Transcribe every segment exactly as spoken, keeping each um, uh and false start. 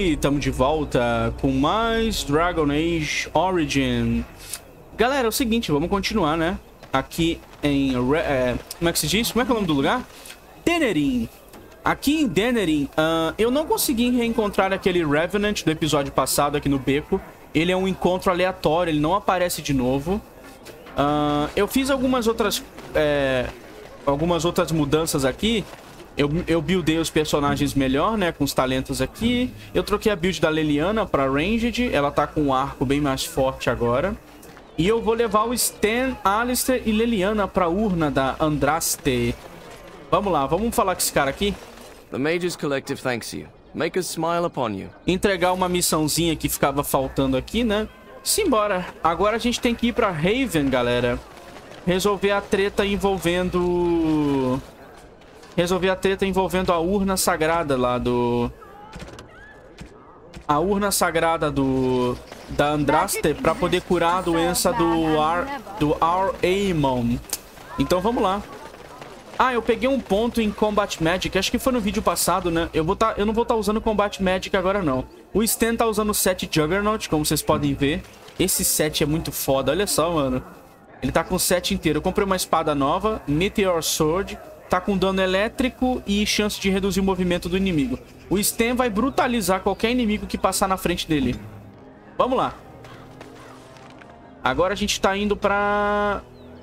aí, estamos de volta com mais Dragon Age Origin. Galera, é o seguinte, vamos continuar, né? Aqui em... É, como é que se diz? Como é que é o nome do lugar? Denerim. Aqui em Denerim, uh, eu não consegui reencontrar aquele Revenant do episódio passado aqui no beco. Ele é um encontro aleatório, ele não aparece de novo. Uh, eu fiz algumas outras... É, algumas outras mudanças aqui. Eu, eu buildei os personagens melhor, né? Com os talentos aqui. Eu troquei a build da Leliana pra Ranged. Ela tá com um arco bem mais forte agora. E eu vou levar o Sten, Alistair e Leliana pra urna da Andraste. Vamos lá, vamos falar com esse cara aqui. The Mages Collective thanks you. Make us smile upon you. Entregar uma missãozinha que ficava faltando aqui, né? Simbora. Agora a gente tem que ir pra Haven, galera. Resolver a treta envolvendo... Resolver a treta envolvendo a urna sagrada lá do... A urna sagrada do... Da Andraste pra poder curar a doença do Ar... Do Ar-Aemon. Então vamos lá. Ah, eu peguei um ponto em Combat Magic. Acho que foi no vídeo passado, né? Eu, vou tá... eu não vou estar tá usando Combat Magic agora, não. O Sten tá usando o set Juggernaut, como vocês podem ver. Esse set é muito foda. Olha só, mano. Ele tá com o set inteiro. Eu comprei uma espada nova, Meteor Sword. Tá com dano elétrico e chance de reduzir o movimento do inimigo. O Sten vai brutalizar qualquer inimigo que passar na frente dele. Vamos lá. Agora a gente tá indo pra...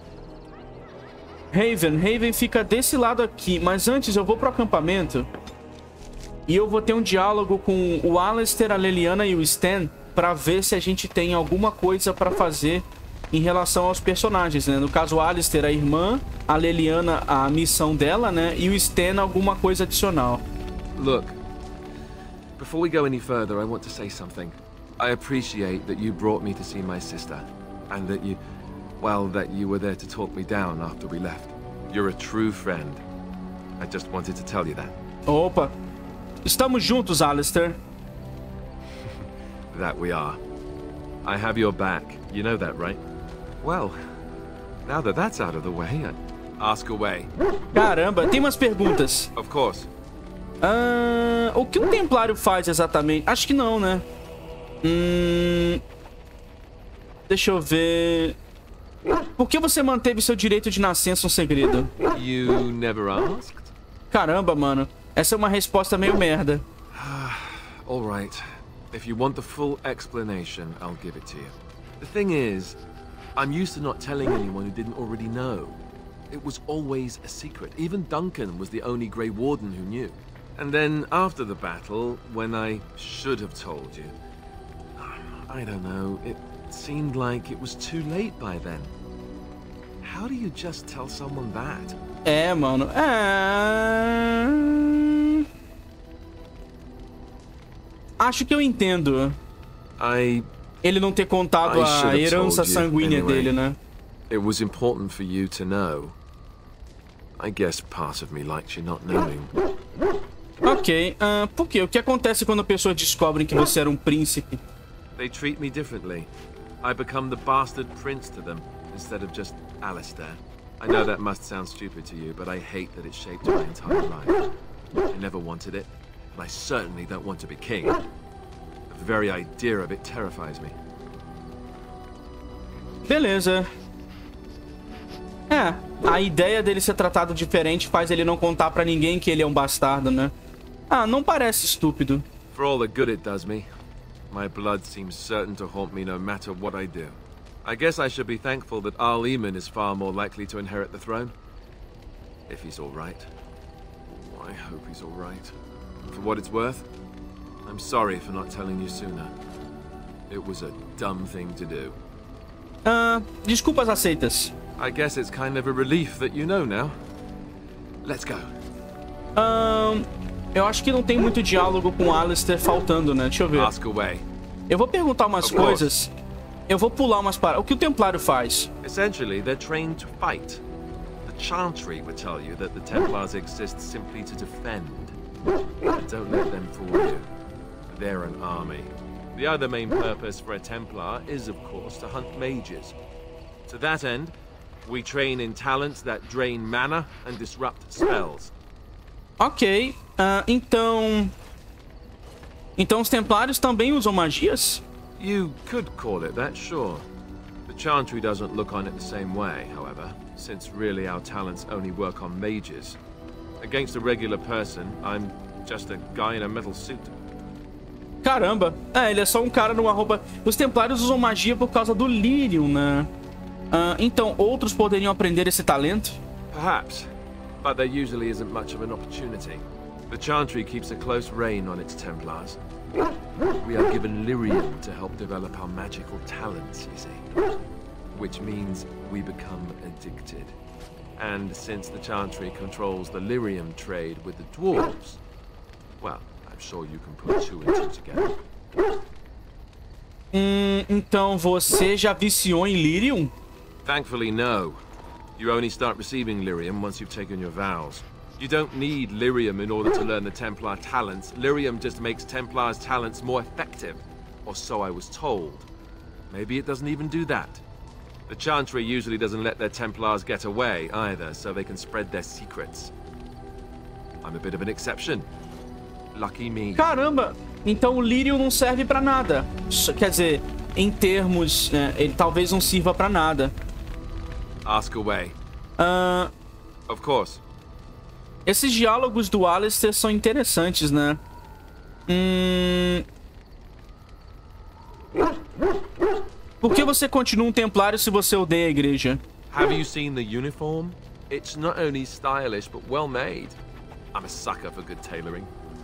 Haven. Haven fica desse lado aqui. Mas antes eu vou pro acampamento. E eu vou ter um diálogo com o Alistair, a Leliana e o Sten. Pra ver se a gente tem alguma coisa pra fazer em relação aos personagens, né? No caso, o Alistair, a irmã, a Leliana, a missão dela, né? E o Sten, alguma coisa adicional. Look, before we go any further, I want to say something. I appreciate that you brought me to see my sister, and that you, well, that you were there to talk me down after we left. You're a true friend. I just wanted to tell you that. Opa. Estamos juntos, Alistair. That we are. I have your back. You know that, right? Well, now that that's out of the way, ask away. Caramba, tem umas perguntas. Of course. Ah, o que um templário faz exatamente? Acho que não, né? Hum... Deixa eu ver... Por que você manteve seu direito de nascença um segredo? You never asked? Caramba, mano. Essa é uma resposta meio merda. All right. If you want the full explanation, I'll give it to you. The thing is, I'm used to not telling anyone who didn't already know. It was always a secret. Even Duncan was the only Grey Warden who knew. And then after the battle, when I should have told you, I don't know, it seemed like it was too late by then. How do you just tell someone that? É, mano. É... Acho que eu entendo. I... Ele não ter contado a herança sanguínea dele, né? It was important for you to know. I guess part of me likes you not knowing. Ok, uh, por quê? O que acontece quando pessoas descobrem que você era um príncipe? They treat me differently. I become the bastard prince to them, instead of just Alistair. I know that must sound stupid to you, but I hate that it shaped my entire life. I never wanted it, but I certainly don't want to be king. The very idea of it terrifies me. Beleza. É, a ideia dele ser tratado diferente faz ele não contar pra ninguém que ele é um bastardo, né? Ah, não parece estúpido. For all the good it does me, my blood seems certain to haunt me no matter what I do. I guess I should be thankful that Al-Eamon is far more likely to inherit the throne. If he's all right. I hope he's all right. For what it's worth, I'm sorry for not telling you sooner. It was a dumb thing to do. Ah, desculpas aceitas. I guess it's kind of a relief that you know now. Let's go. Um, eu acho que não tem muito diálogo com o Alistair faltando, né? Deixa eu ver. Ask away. Eu vou perguntar umas Of coisas. Course. Eu vou pular umas paradas. O que o Templário faz? Essentially, they're trained to fight. The Chantry would tell you that the Templars exist simply to defend. Don't let them fool you. They're an army. The other main purpose for a Templar is, of course, to hunt mages. To that end, we train in talents that drain mana and disrupt spells. Ok, uh, então... Então os Templários também usam magias? You could call it that, sure. The Chantry doesn't look on it the same way, however, since really our talents only work on mages. Against a regular person, I'm just a guy in a metal suit. Caramba. É, ele é só um cara numa roupa... Os Templários usam magia por causa do Lyrium, né? Uh, então, outros poderiam aprender esse talento? Perhaps, but there usually isn't much of an opportunity. The Chantry keeps a close rein on its Templars. We are given lyrium to help develop our magical talents, you see. Which means we become addicted. And since the Chantry controls the lyrium trade with the dwarves, well, I'm sure you can put two and two together. Hum, então você já viciou em Lyrium? Thankfully, no. You only start receiving lyrium once you've taken your vows. You don't need lyrium in order to learn the Templar talents. Lyrium just makes Templar's talents more effective. Or so I was told. Maybe it doesn't even do that. The Chantry usually doesn't let their Templars get away either, so they can spread their secrets. I'm a bit of an exception. Lucky me. Caramba! Então o Lyrium não serve pra nada. Quer dizer, em termos, né, ele talvez não sirva pra nada. Ask away. Uh, of course. Esses diálogos do Alistair são interessantes, né? Hum... Por que você continua um templário se você odeia a igreja? Have you seen the uniform? It's not only stylish, but well made. I'm a sucker for good tailoring.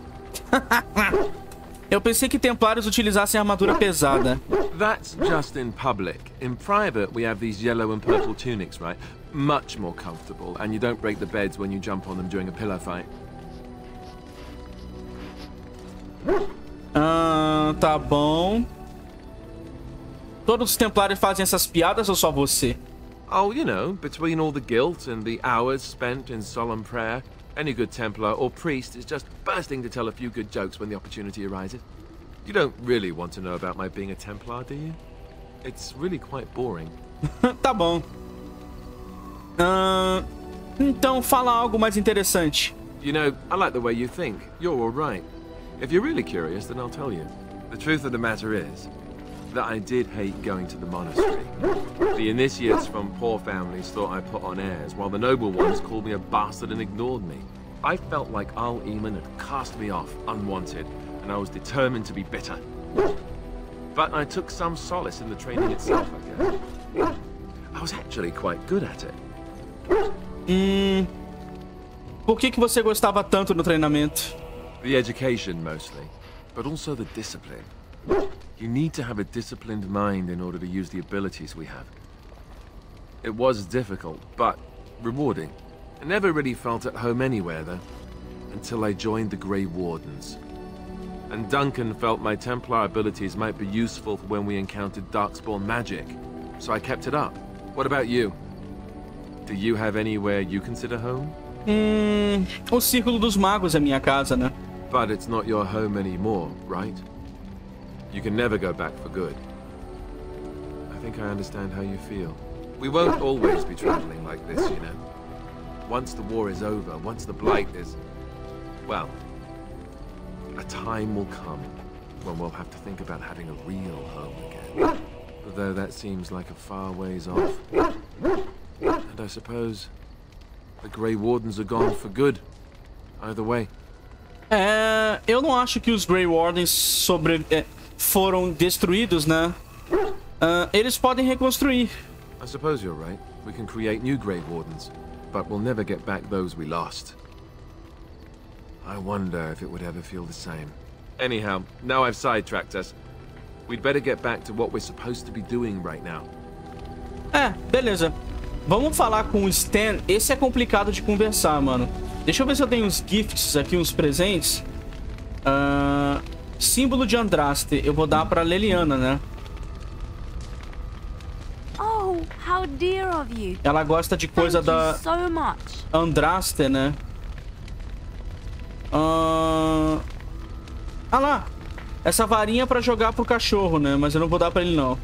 Eu pensei que templários utilizassem armadura pesada. That's just in public. In private, we have these yellow and purple tunics, right? Much more comfortable, and you don't break the beds when you jump on them during a pillow fight. Ah, tá bom. Todos os templários fazem essas piadas ou só você? Oh, you know, between all the guilt and the hours spent in solemn prayer, any good Templar or priest is just bursting to tell a few good jokes when the opportunity arises. You don't really want to know about my being a Templar, do you? It's really quite boring. Tá bom. Uh, então fala algo mais interessante. You know, I like the way you think. You're all right. If you're really curious, then I'll tell you. The truth of the matter is that I did hate going to the monastery. The initiates from poor families thought I put on airs, while the noble ones called me a bastard and ignored me. I felt like Al Eamon had cast me off, unwanted, and I was determined to be bitter. But I took some solace in the training itself, I guess. I was actually quite good at it. Hum... Por que que você gostava tanto do treinamento? The education, mostly, but also the discipline. You need to have a disciplined mind in order to use the abilities we have. It was difficult, but rewarding. I never really felt at home anywhere, though, until I joined the Grey Wardens. And Duncan felt my Templar abilities might be useful for when we encountered Darkspawn magic, so I kept it up. What about you? Do you have anywhere you consider home? Hum... O Círculo dos Magos é minha casa, né? But it's not your home anymore, right? You can never go back for good. I think I understand how you feel. We won't always be traveling like this, you know. Once the war is over, once the Blight is... well, a time will come when we'll have to think about having a real home again. Though that seems like a far ways off. And I suppose the Grey Wardens are gone for good. Either way. É... Eu não acho que os Grey Wardens sobre... É, foram destruídos, né? Uh, eles podem reconstruir. I suppose you're right. We can create new Grey Wardens, but we'll never get back those we lost. I wonder if it would ever feel the same. Anyhow, now I've sidetracked us. We'd better get back to what we're supposed to be doing right now. É, beleza. Vamos falar com o Stan. Esse é complicado de conversar, mano. Deixa eu ver se eu tenho uns gifts aqui, uns presentes. Uh, símbolo de Andraste. Eu vou dar pra Leliana, né? Oh, how dear of you. Ela gosta de coisa Thank da you so much. Andraste, né? Uh... Ah lá. Essa varinha é pra jogar pro cachorro, né? Mas eu não vou dar pra ele, não.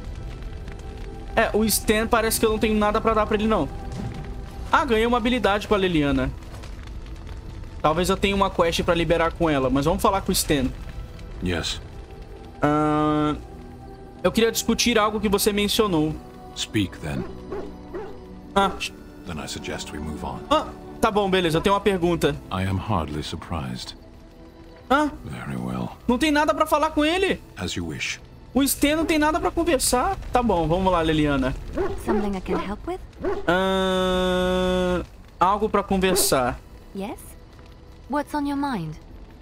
É, o Stan parece que eu não tenho nada pra dar pra ele, não. Ah, ganhei uma habilidade com a Leliana. Talvez eu tenha uma quest pra liberar com ela, mas vamos falar com o Stan. Yes. Ah, eu queria discutir algo que você mencionou. Speak, then. Ah, Then I suggest we move on. ah, tá bom, beleza. Eu tenho uma pergunta. I am hardly surprised. Ah, Very well. não tem nada pra falar com ele. As you wish. O Sten não tem nada pra conversar. Tá bom, vamos lá, Leliana. Something I can help with? Ah, algo pra conversar. Yes? What's on your mind?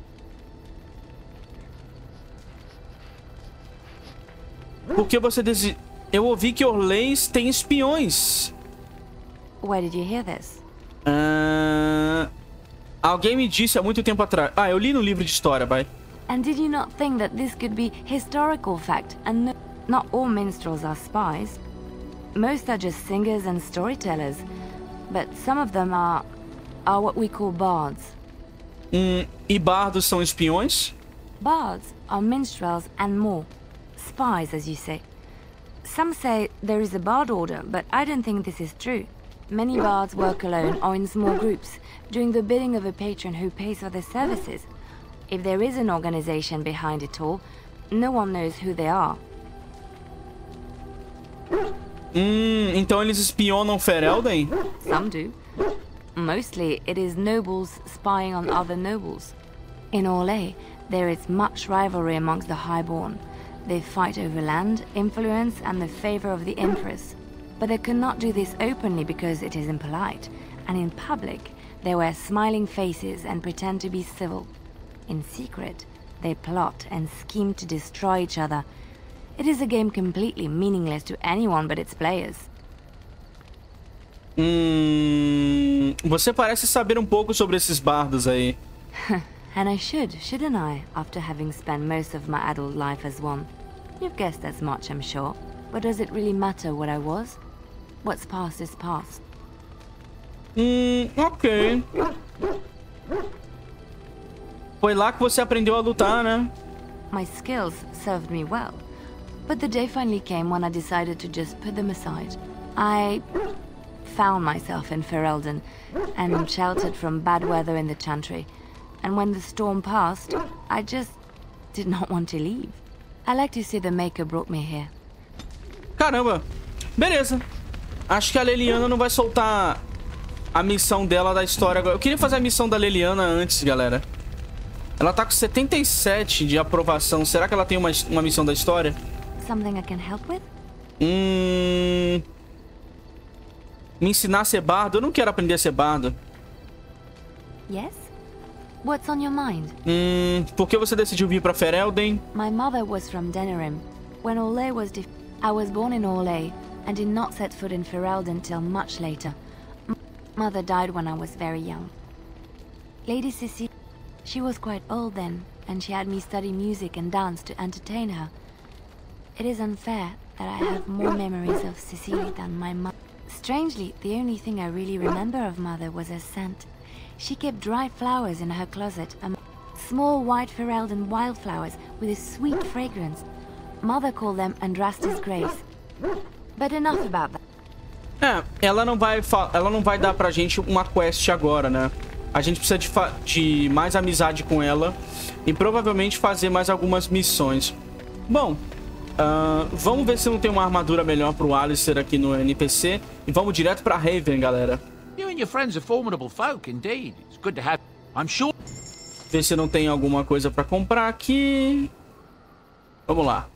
Por que você desi... Eu ouvi que Orleans tem espiões. Where did you hear this? Ah, alguém me disse há muito tempo atrás. Ah, eu li no livro de história, vai. And did you not think that this could be historical fact and no, not all minstrels are spies? Most are just singers and storytellers, but some of them are are what we call bards. Hum, e bardos são espiões? Bards are minstrels and more. Spies, as you say. Some say there is a bard order, but I don't think this is true. Many bards work alone or in small groups, doing the bidding of a patron who pays for their services. If there is an organization behind it all, no one knows who they are. Hum, então eles espionam Ferelden? Some do. Mostly, it is nobles spying on other nobles. In Orlais, there is much rivalry amongst the highborn. They fight over land, influence, and the favor of the Empress. But they cannot do this openly because it is impolite, and in public, they wear smiling faces and pretend to be civil. In secret, they plot and scheme to destroy each other. It is a game completely meaningless to anyone but its players. Hum, você parece saber um pouco sobre esses bardos aí. And I should, shouldn't I, after having spent most of my adult life as one? You've guessed as much, I'm sure. But does it really matter what I was? What's past is past. Hum, ok. Foi lá que você aprendeu a lutar, né? My skills served me well. But the day finally came when I decided to just put them aside. I found myself in Ferelden and sheltered from bad weather in the Chantry. And when the storm passed, I just did not want to leave. I like to say the Maker brought me here. Caramba. Beleza. Acho que a Leliana não vai soltar a missão dela da história agora. Eu queria fazer a missão da Leliana antes, galera. Ela tá com setenta e sete de aprovação. Será que ela tem uma, uma missão da história? Something I can help with? Hum... Me ensinar a ser bardo? Eu não quero aprender a ser bardo. Yes? What's on your mind? Hum... Por que você decidiu vir pra Ferelden? My mother was from Denerim. When Orlais was def- I was born in Orlais and did not set foot in Ferelden till much later. M mother died when I was very young. Lady Cecilia, she was quite old then, and she had me study music and dance to entertain her. It is unfair that I have more memories of Cecilia than my mother. Strangely, the only thing I really remember of Mother was her scent. She kept dry flowers in her closet, um, small white Ferelden wildflowers with a sweet fragrance. Mother called them Andraste's Grace. But enough about that. É, ela não vai ela não vai dar pra gente uma quest agora, né? A gente precisa de, de mais amizade com ela e provavelmente fazer mais algumas missões. Bom, uh, vamos ver se não tem uma armadura melhor pro Alistair aqui no N P C. E vamos direto pra Haven, galera. You and your friends are formidable folk, indeed. It's good to have. I'm sure. Ver se não tem alguma coisa pra comprar aqui. Vamos lá.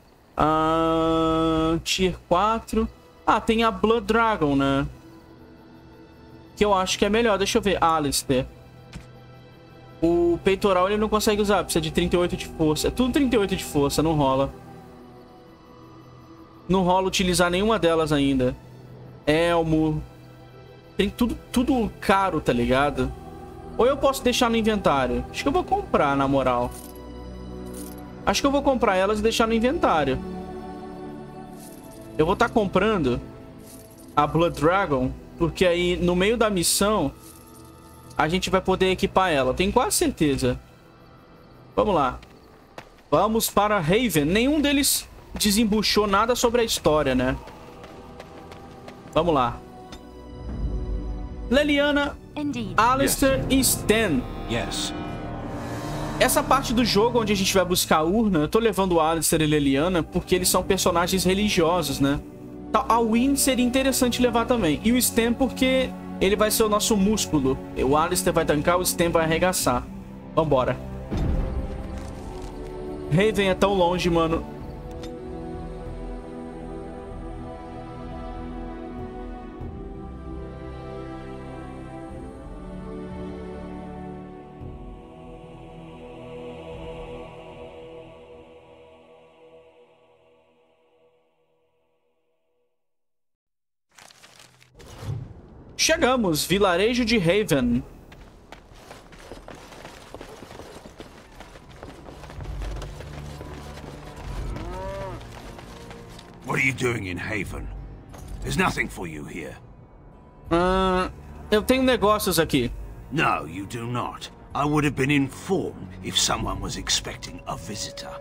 Uh, tier quatro. Ah, tem a Blood Dragon, né? Que eu acho que é melhor. Deixa eu ver. Alistair. O peitoral ele não consegue usar. Precisa de trinta e oito de força. É tudo trinta e oito de força. Não rola. Não rola utilizar nenhuma delas ainda. Elmo. Tem tudo, tudo caro, tá ligado? Ou eu posso deixar no inventário. Acho que eu vou comprar, na moral. Acho que eu vou comprar elas e deixar no inventário. Eu vou estar comprando a Blood Dragon, porque aí no meio da missão a gente vai poder equipar ela. Tenho quase certeza. Vamos lá. Vamos para Haven. Nenhum deles desembuchou nada sobre a história, né? Vamos lá. Leliana, Indeed. Alistair e Sten. Yes. Essa parte do jogo onde a gente vai buscar a urna, eu tô levando o Alistair e a Leliana porque eles são personagens religiosos, né? A Wynne seria interessante levar também. E o Stan porque ele vai ser o nosso músculo. O Alistair vai tancar, o Stan vai arregaçar. Vambora. Haven é tão longe, mano. Chegamos, vilarejo de Haven. What are you doing in Haven? There's nothing for you here. Uh, eu tenho negócios aqui. No, you do not. I would have been informed if someone was expecting a visitor.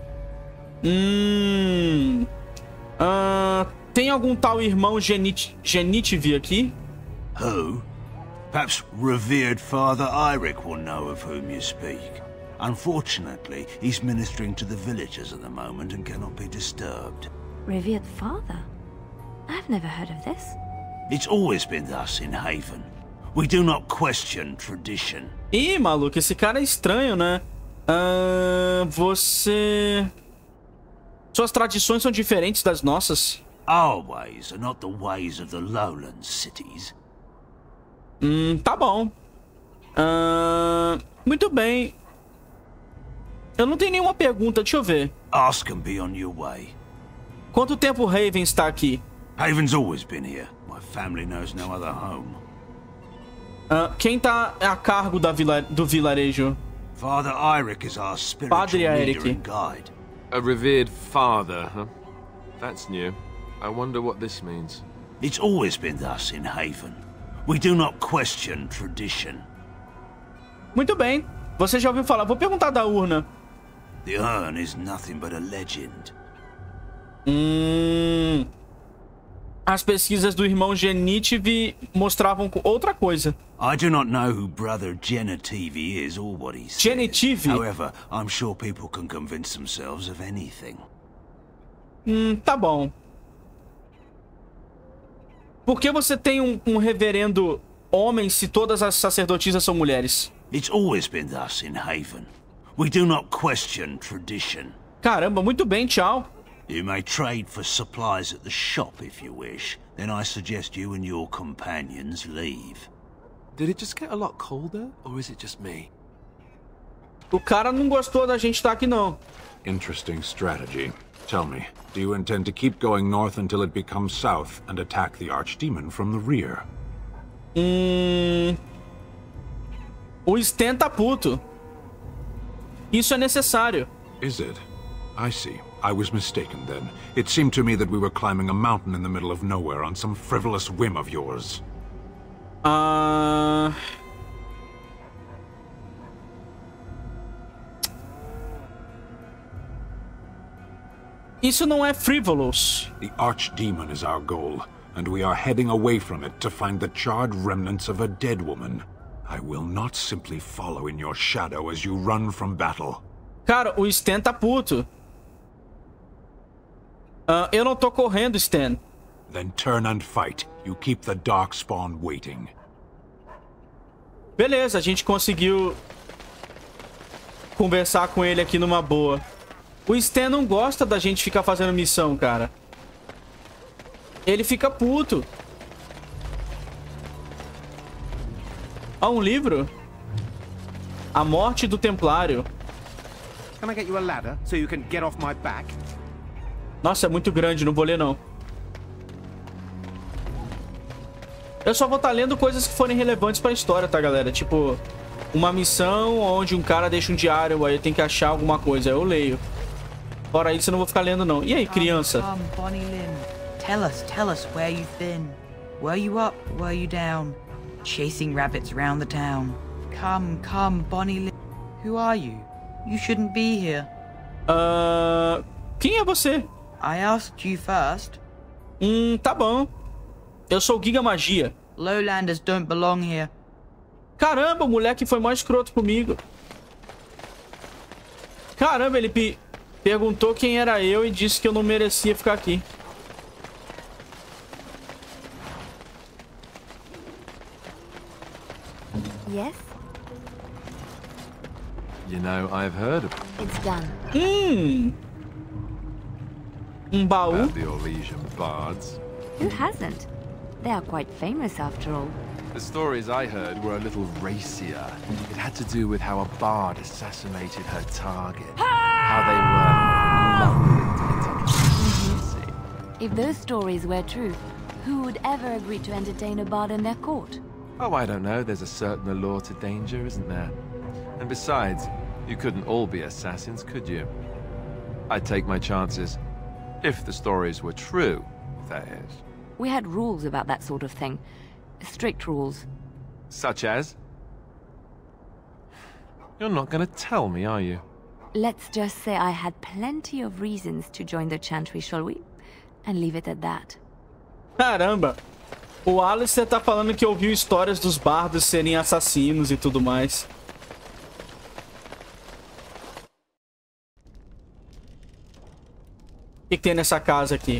Hum. Uh, tem algum tal irmão Genit Genitive aqui? Who? Perhaps revered Father Eirik will know of whom you speak. Unfortunately, he's ministering to the villagers at the moment and cannot be disturbed. Revered father? I've never heard of this. It's always been thus in Haven. We do not question tradition. Ih, maluco, esse cara é estranho, né? Uh, você... Suas tradições são diferentes das nossas? Our ways are not the ways of the lowland cities. Hum, tá bom. Uh, muito bem. Eu não tenho nenhuma pergunta, deixa eu ver. Ask and be on your way. Quanto tempo Haven está aqui? Haven's always been here. My family knows no other home. Uh, quem tá a cargo da vila do vilarejo? Father Eirik is our spiritual Padre leader Eirik. and guide. A revered father, huh? That's new. I wonder what this means. It's always been thus in Haven. We do not question tradition. Muito bem. Você já ouviu falar? Vou perguntar da urna. The urn is nothing but a legend. Hum... As pesquisas do irmão Genitive mostravam outra coisa. I do not know who Brother Genitive is or what he says. Genitive? However, I'm sure people can convince themselves of anything. Hum, tá bom. Por que você tem um, um reverendo homem se todas as sacerdotisas são mulheres? It's always been thus in Haven. We do not question tradition. Caramba, muito bem, tchau. You may trade for supplies at the shop if you wish. Then I suggest you and your companions leave. Did it just get a lot colder, or is it just me? O cara não gostou da gente estar aqui, não. Interesting strategy. Tell me, do you intend to keep going north until it becomes south and attack the Archdemon from the rear? Hum... O Stan tá puto. Isso é necessário. Is it? I see. I was mistaken then. It seemed to me that we were climbing a mountain in the middle of nowhere on some frivolous whim of yours. Ah... Isso não é frivolous. The Archdemon is our goal, and we are heading away from it to find the charred remnants of a dead woman. I will not simply follow in your shadow as you run from battle. Cara, o Stan tá puto. Uh, eu não tô correndo, Stan. Then turn and fight. You keep the Darkspawn waiting. Beleza, a gente conseguiu conversar com ele aqui numa boa. O Stan não gosta da gente ficar fazendo missão, cara. Ele fica puto. Ó, um livro. A Morte do Templário. Can I get you a ladder so you can get off my back? Nossa, é muito grande, não vou ler não. Eu só vou estar lendo coisas que forem relevantes pra história, tá, galera? Tipo, uma missão onde um cara deixa um diário, aí tem que achar alguma coisa, aí eu leio. Fora isso, eu não vou ficar lendo não. E aí, criança? Come, come, Bonnie Lynn. Tell us, tell us where you've been. Were you up, were you down? Chasing rabbits around the town. Come, come, Bonnie Lynn. Who are you? You shouldn't be here. Uh, quem é você? I asked you first. Hum, tá bom. Eu sou o Giga Magia. Lowlanders don't belong here. Caramba, o moleque foi mais escroto comigo. Caramba, ele pe perguntou quem era eu e disse que eu não merecia ficar aqui. Yes? You know, I've heard It's done. Hum. Um baú. about the Orlesian bards. Who hasn't? They are quite famous after all. The stories I heard were a little racier. It had to do with how a bard assassinated her target. How they were lulled into consistency. If those stories were true, who would ever agree to entertain a bard in their court? Oh, I don't know. There's a certain allure to danger, isn't there? And besides, you couldn't all be assassins, could you? I'd take my chances. If the stories were true, that is. We had rules about that sort of thing. Strict rules. Such as? You're not gonna tell me, are you? Let's just say I had plenty of reasons to join the Chantry, shall we? And leave it at that. Caramba. O Alistair tá falando que ouviu histórias dos bardos serem assassinos e tudo mais. O que, que tem nessa casa aqui?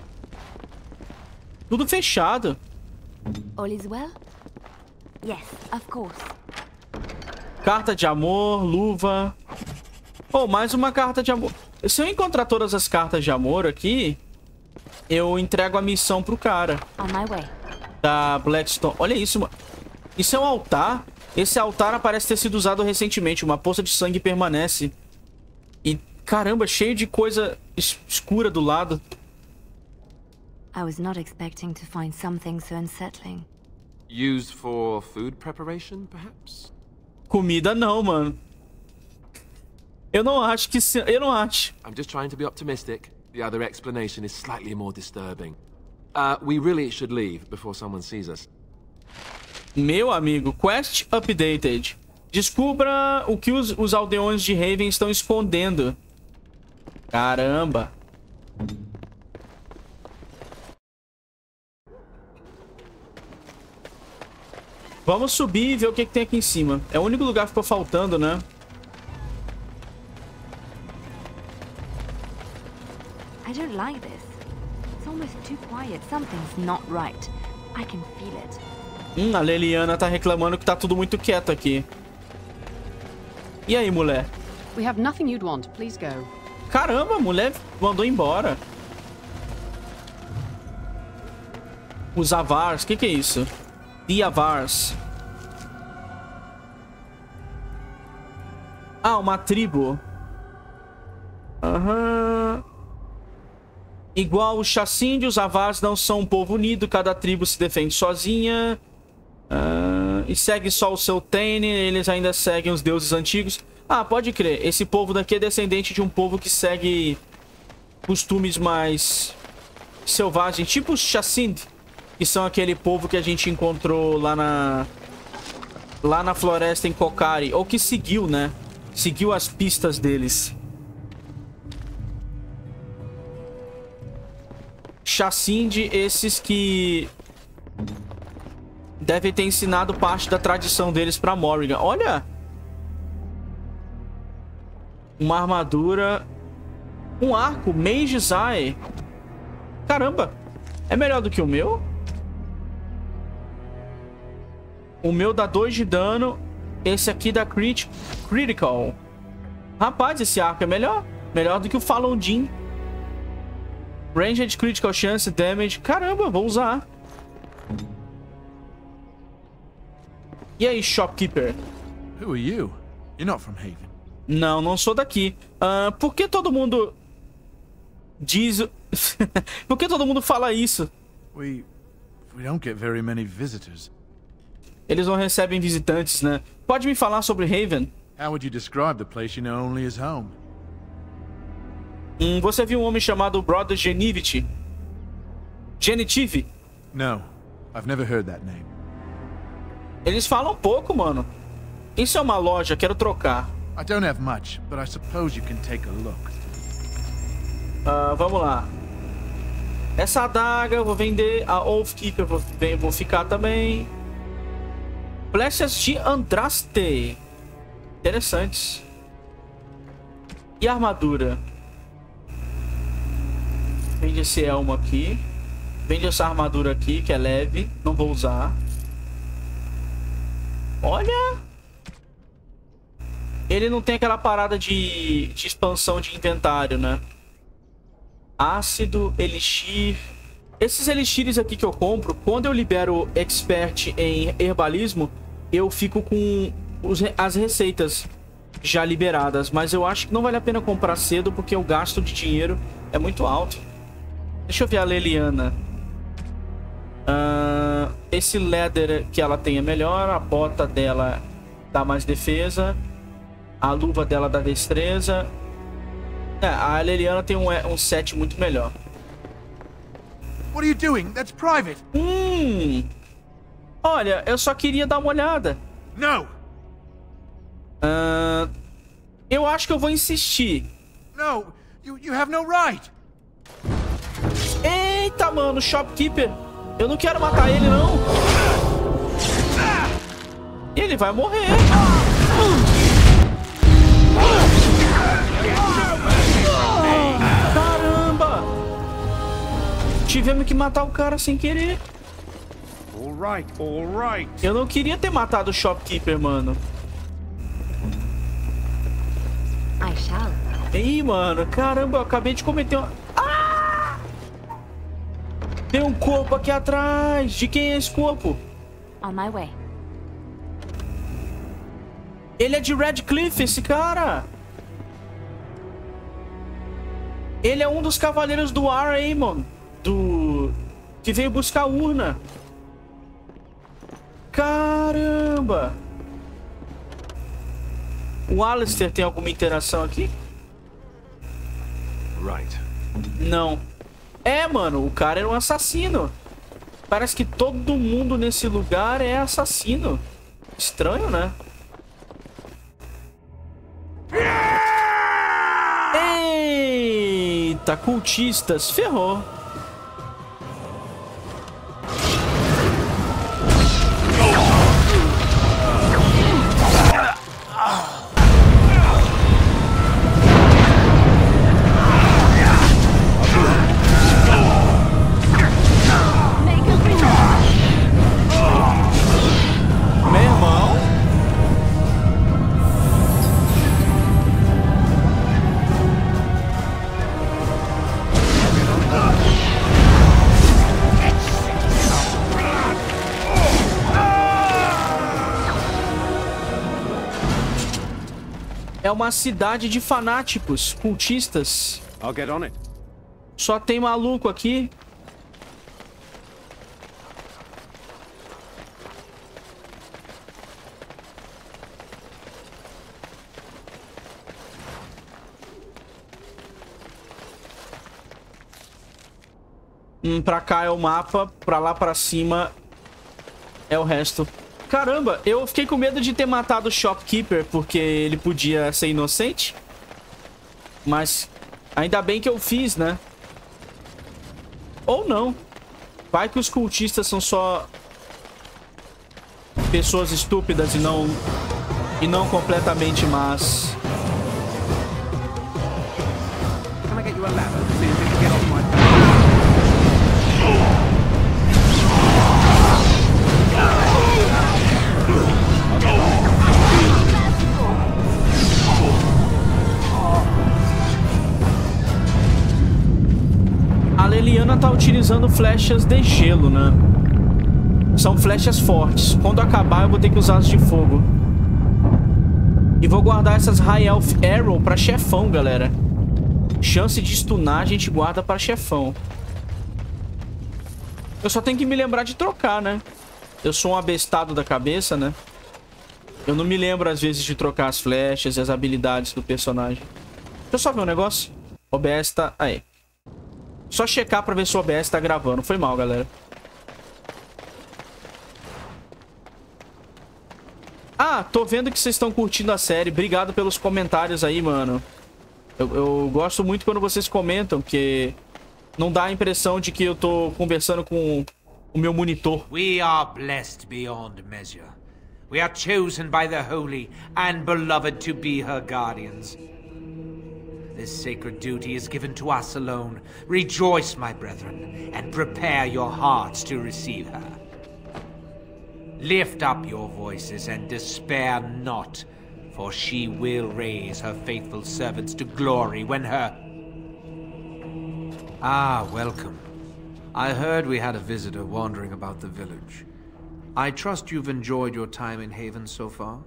Tudo fechado. All is well? Yes, of course. Carta de amor, luva. Oh, mais uma carta de amor. Se eu encontrar todas as cartas de amor aqui, eu entrego a missão pro cara. On my way. Da Blackstone. Olha isso, mano. Isso é um altar. Esse altar parece ter sido usado recentemente. Uma poça de sangue permanece. E, caramba, cheio de coisa es escura do lado. I was not expecting to find something so unsettling. Used for food preparation, perhaps? Comida não, mano. Eu não acho que... Se... Eu não acho. I'm just trying to be optimistic. The other explanation is slightly more disturbing. Uh, we really should leave before someone sees us. Meu amigo, quest updated. Descubra o que os, os aldeões de Haven estão escondendo. Caramba. Vamos subir e ver o que, que tem aqui em cima. É o único lugar que ficou faltando, né? I don't like this. It's almost too quiet. Something's not right. I can feel it. Hum, a Leliana tá reclamando que tá tudo muito quieto aqui. E aí, mulher? We have nothing you'd want. Please go. Caramba, a mulher mandou embora. Os Avars, o que que é isso? The Avars. Ah, uma tribo. Aham. Igual os Chacinde, os Avars não são um povo unido. Cada tribo se defende sozinha. Uh, e segue só o seu Tane. Eles ainda seguem os deuses antigos. Ah, pode crer. Esse povo daqui é descendente de um povo que segue costumes mais selvagens. Tipo os Chacinde, que são aquele povo que a gente encontrou lá na... Lá na floresta em Kokari. Ou que seguiu, né? Seguiu as pistas deles. Chacinde, esses que devem ter ensinado parte da tradição deles pra Morrigan. Olha! Uma armadura. Um arco, Mage's Eye. Caramba! É melhor do que o meu? O meu dá dois de dano. Esse aqui dá crit critical. Rapaz, esse arco é melhor. Melhor do que o Falondin. Ranged critical chance, damage. Caramba, vou usar. E aí, shopkeeper? Who are you? You're not from Haven. Não, não sou daqui. Uh, por que todo mundo diz... Por que todo mundo fala isso? We... we don't get very many visitors. Eles não recebem visitantes, né? Pode me falar sobre Haven? How would you describe the place you know only as home? Hum, você viu um homem chamado Brother Genivity? Genitive? No, I've never heard that name. Eles falam pouco, mano. Isso é uma loja, quero trocar. I don't have much, but I suppose you can take a look. Uh, vamos lá. Essa adaga eu vou vender. A Oathkeeper eu vou, vou ficar também. Flechas de Andraste. Interessantes. E a armadura? Vende esse elmo aqui. Vende essa armadura aqui, que é leve. Não vou usar. Olha! Ele não tem aquela parada de, de expansão de inventário, né? Ácido, elixir. Esses elixires aqui que eu compro, quando eu libero expert em herbalismo, eu fico com os, as receitas já liberadas. Mas eu acho que não vale a pena comprar cedo, porque o gasto de dinheiro é muito alto. Deixa eu ver a Leliana. Uh, esse leather que ela tem é melhor. A bota dela dá mais defesa. A luva dela dá destreza. É, a Leliana tem um, um set muito melhor. What are you doing? That's private. Hum. Olha, eu só queria dar uma olhada. No. Uh, eu acho que eu vou insistir. No, you you have no right. Eita, mano, shopkeeper. Eu não quero matar ele, não. Ele vai morrer. Caramba! Tivemos que matar o cara sem querer. All right, all right. Eu não queria ter matado o shopkeeper, mano. I shall. Ih, mano, caramba, eu acabei de cometer uma... Ah! Tem um corpo aqui atrás. De quem é esse corpo? On my way. Ele é de Redcliffe, esse cara. Ele é um dos cavaleiros do Ar-Amon, do... que veio buscar a urna. Caramba! O Alistair tem alguma interação aqui? Right. Não. É, mano, o cara era um assassino. Parece que todo mundo nesse lugar é assassino. Estranho, né? Eita, cultistas, ferrou. Meu irmão. É uma cidade de fanáticos, cultistas. I'll get on it. Só tem maluco aqui. Hum, pra cá é o mapa, pra lá pra cima é o resto. Caramba, eu fiquei com medo de ter matado o shopkeeper, porque ele podia ser inocente. Mas ainda bem que eu fiz, né? Ou não. Vai que os cultistas são só pessoas estúpidas e não e não completamente más. Can I get you a ladder so you can get off my back? A Leliana tá utilizando flechas de gelo, né? São flechas fortes. Quando acabar, eu vou ter que usar as de fogo. E vou guardar essas High Elf Arrow pra chefão, galera. Chance de stunar a gente guarda pra chefão. Eu só tenho que me lembrar de trocar, né? Eu sou um abestado da cabeça, né? Eu não me lembro, às vezes, de trocar as flechas e as habilidades do personagem. Deixa eu só ver um negócio. O B S tá... Aí. Só checar pra ver se o O B S tá gravando. Foi mal, galera. Ah, tô vendo que vocês estão curtindo a série. Obrigado pelos comentários aí, mano. Eu, eu gosto muito quando vocês comentam, porque não dá a impressão de que eu tô conversando com o meu monitor. We are blessed beyond measure. We are chosen by the holy and beloved to be her guardians. This sacred duty is given to us alone. Rejoice, my brethren, and prepare your hearts to receive her. Lift up your voices and despair not, for she will raise her faithful servants to glory when her... Ah, welcome. I heard we had a visitor wandering about the village. I trust you've enjoyed your time in Haven so far?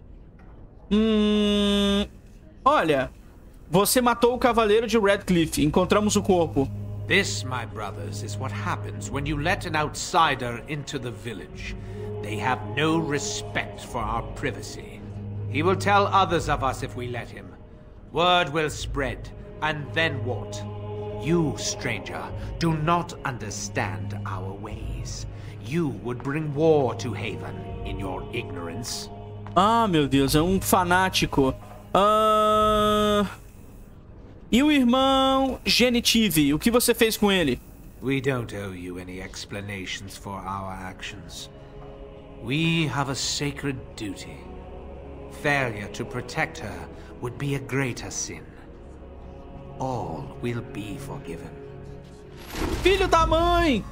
Hum... Olha, você matou o cavaleiro de Redcliffe. Encontramos o corpo. This, my brothers, is what happens when you let an outsider into the village. They have no respect for our privacy. He will tell others of us if we let him. Word will spread, and then what? You, stranger, do not understand our ways. You would bring war to Haven in your ignorance. Ah, meu Deus, é um fanático. Ah... E o irmão Genitive, o que você fez com ele? We don't owe you any explanations for our actions. We have a sacred duty. Failure to protect her would be a greater sin. All will be forgiven. Filho da mãe!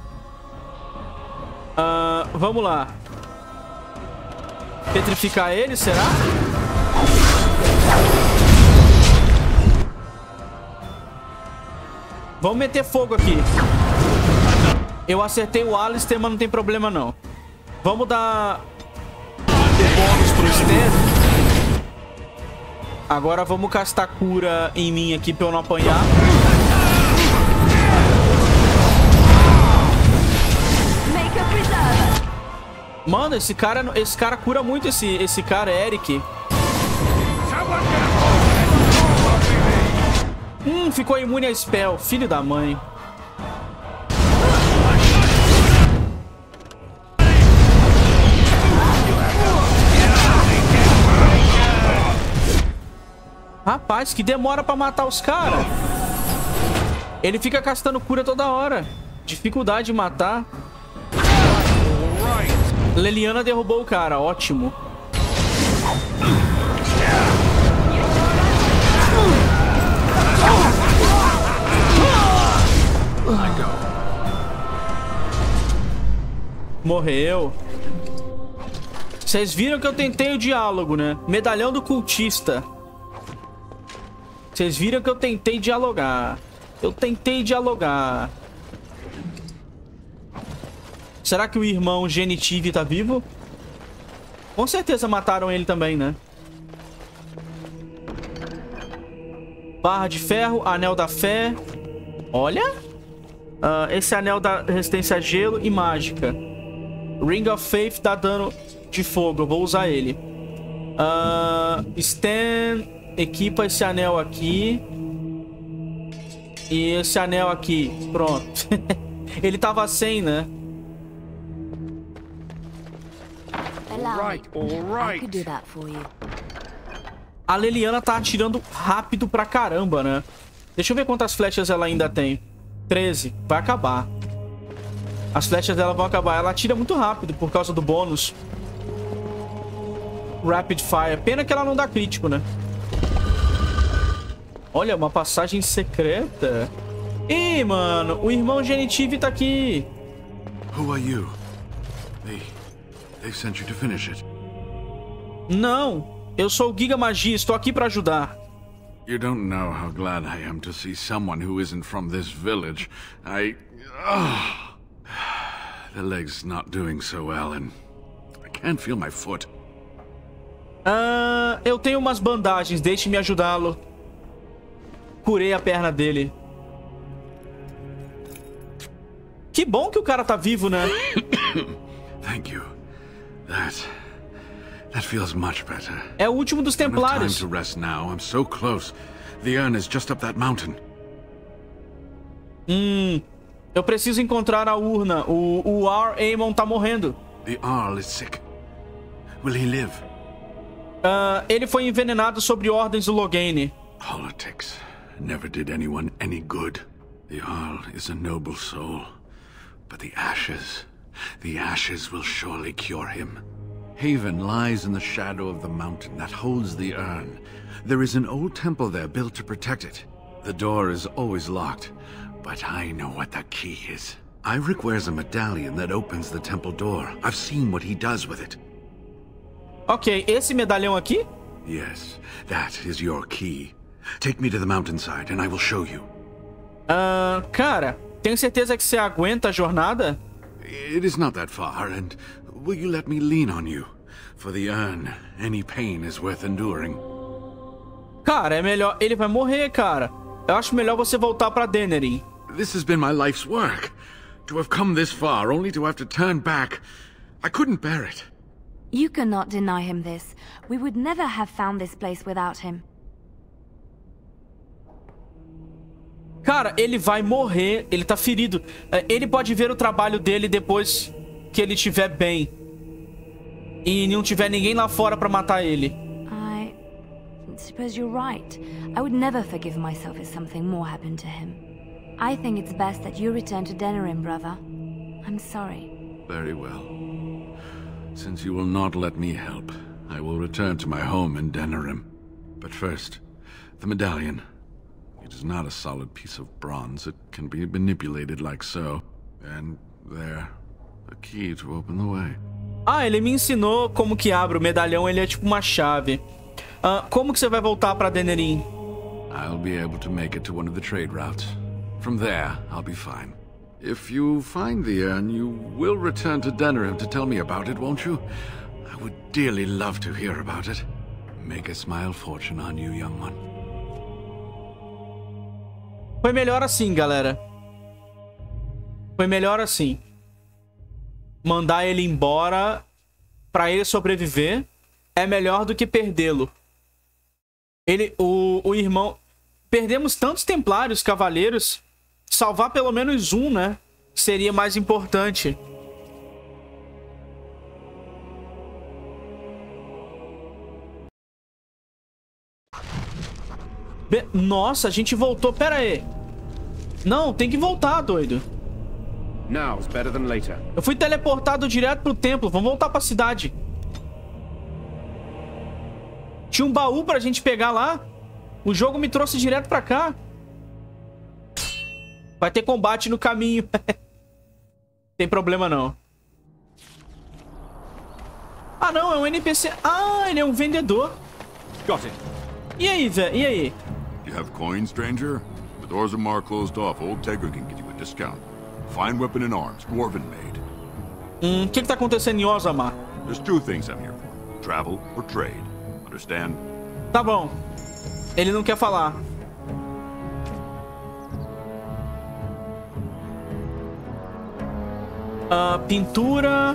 Ah, vamos lá. Petrificar ele, será? Vamos meter fogo aqui. Eu acertei o Alistair, mas não tem problema não. Vamos dar o bônus pro Stan. Agora vamos castar cura em mim aqui pra eu não apanhar. Mano, esse cara, esse cara cura muito, esse, esse cara, Eric. Hum, ficou imune a spell. Filho da mãe. Rapaz, que demora pra matar os caras. Ele fica castando cura toda hora. Dificuldade de matar. Leliana derrubou o cara, ótimo. Morreu. Vocês viram que eu tentei o diálogo, né? Medalhão do cultista. Vocês viram que eu tentei dialogar. Eu tentei dialogar. Será que o irmão Genitive tá vivo? Com certeza mataram ele também, né? Barra de ferro, anel da fé. Olha. Uh, esse anel dá resistência a gelo e mágica. Ring of Faith dá dano de fogo. Eu vou usar ele. Uh, Stan equipa esse anel aqui. E esse anel aqui. Pronto. Ele tava sem, né? Right, all right. I could do that for you. A Leliana tá atirando rápido pra caramba, né? Deixa eu ver quantas flechas ela ainda tem. treze. Vai acabar. As flechas dela vão acabar. Ela atira muito rápido por causa do bônus. Rapid Fire. Pena que ela não dá crítico, né? Olha, uma passagem secreta. Ih, mano. O irmão Genitive tá aqui. Who are you? They... They sent you to finish it. Não. Eu sou o Giga Magia. Estou aqui pra ajudar. You don't know how glad I am to see someone who isn't from this village. I... Oh. The leg's not doing so well and I can't feel my foot. Ah, eu tenho umas bandagens. Deixe-me ajudá-lo. Curei a perna dele. Que bom que o cara tá vivo, né? Thank you. That... That feels much better. É o último dos Templários. Time to rest now. I'm so close. The urn is just up that mountain. Hum. Eu preciso encontrar a urna. O, o Ar Aemon tá morrendo. The Arl is sick. Will he live? Uh, ele foi envenenado sob ordens do Loghain. Politics never did anyone any good. The Arl is a noble soul. But the ashes... The ashes will surely cure him. Haven lies in the shadow of the mountain that holds the urn. There is an old temple there built to protect it. The door is always locked, but I know what the key is. Irik wears a medallion that opens the temple door. I've seen what he does with it. Ok, esse medalhão aqui? Yes, that is your key. Take me to the mountainside and I will show you. Ah, uh, cara, tenho certeza que você aguenta a jornada? It is not that far, and will you let me lean on you? For the urn, any pain is worth enduring. Cara, é melhor... Ele vai morrer, cara. Eu acho melhor você voltar pra Denerim. This has been my life's work. To have come this far, only to have to turn back. I couldn't bear it. You cannot deny him this. We would never have found this place without him. Cara, ele vai morrer. Ele tá ferido. Ele pode ver o trabalho dele depois que ele estiver bem. E não tiver ninguém lá fora pra matar ele. I suppose you're right. I would never forgive myself if something more happened to him. I think it's best that you return to Denerim, brother. I'm sorry. Very well. Since you will not let me help, I will return to my home in Denerim. But first, the medallion. It is not a solid piece of bronze. It can be manipulated like so. And there, a key to open the way. Ah, ele me ensinou como que abre o medalhão. Ele é tipo uma chave. Uh, como que você vai voltar pra Denerim? I'll be able to make it to one of the trade routes. From there, I'll be fine. If you find the urn, you will return to Denerim to tell me about it, won't you? I would dearly love to hear about it. Make a smile fortune on you, young one. Foi melhor assim, galera. Foi melhor assim. Mandar ele embora pra ele sobreviver é melhor do que perdê-lo. Ele, o, o irmão... Perdemos tantos templários, cavaleiros. Salvar pelo menos um, né? Seria mais importante. Be- Nossa, a gente voltou. Pera aí. Não, tem que voltar, doido. Now's better than later. Eu fui teleportado direto pro templo. Vamos voltar pra cidade. Tinha um baú pra gente pegar lá. O jogo me trouxe direto pra cá. Vai ter combate no caminho. Tem problema não. Ah, não. É um N P C. Ah, ele é um vendedor. Got it. E aí, velho? E aí? You have coins, stranger? The doors of Mar closed off. Old Tegra can get you a discount. Fine weapon and arms, Dwarven made. Hum, o que que tá acontecendo em Orzammar? There's two things I'm here for. Travel or trade. Understand? Tá bom. Ele não quer falar. Uh, pintura.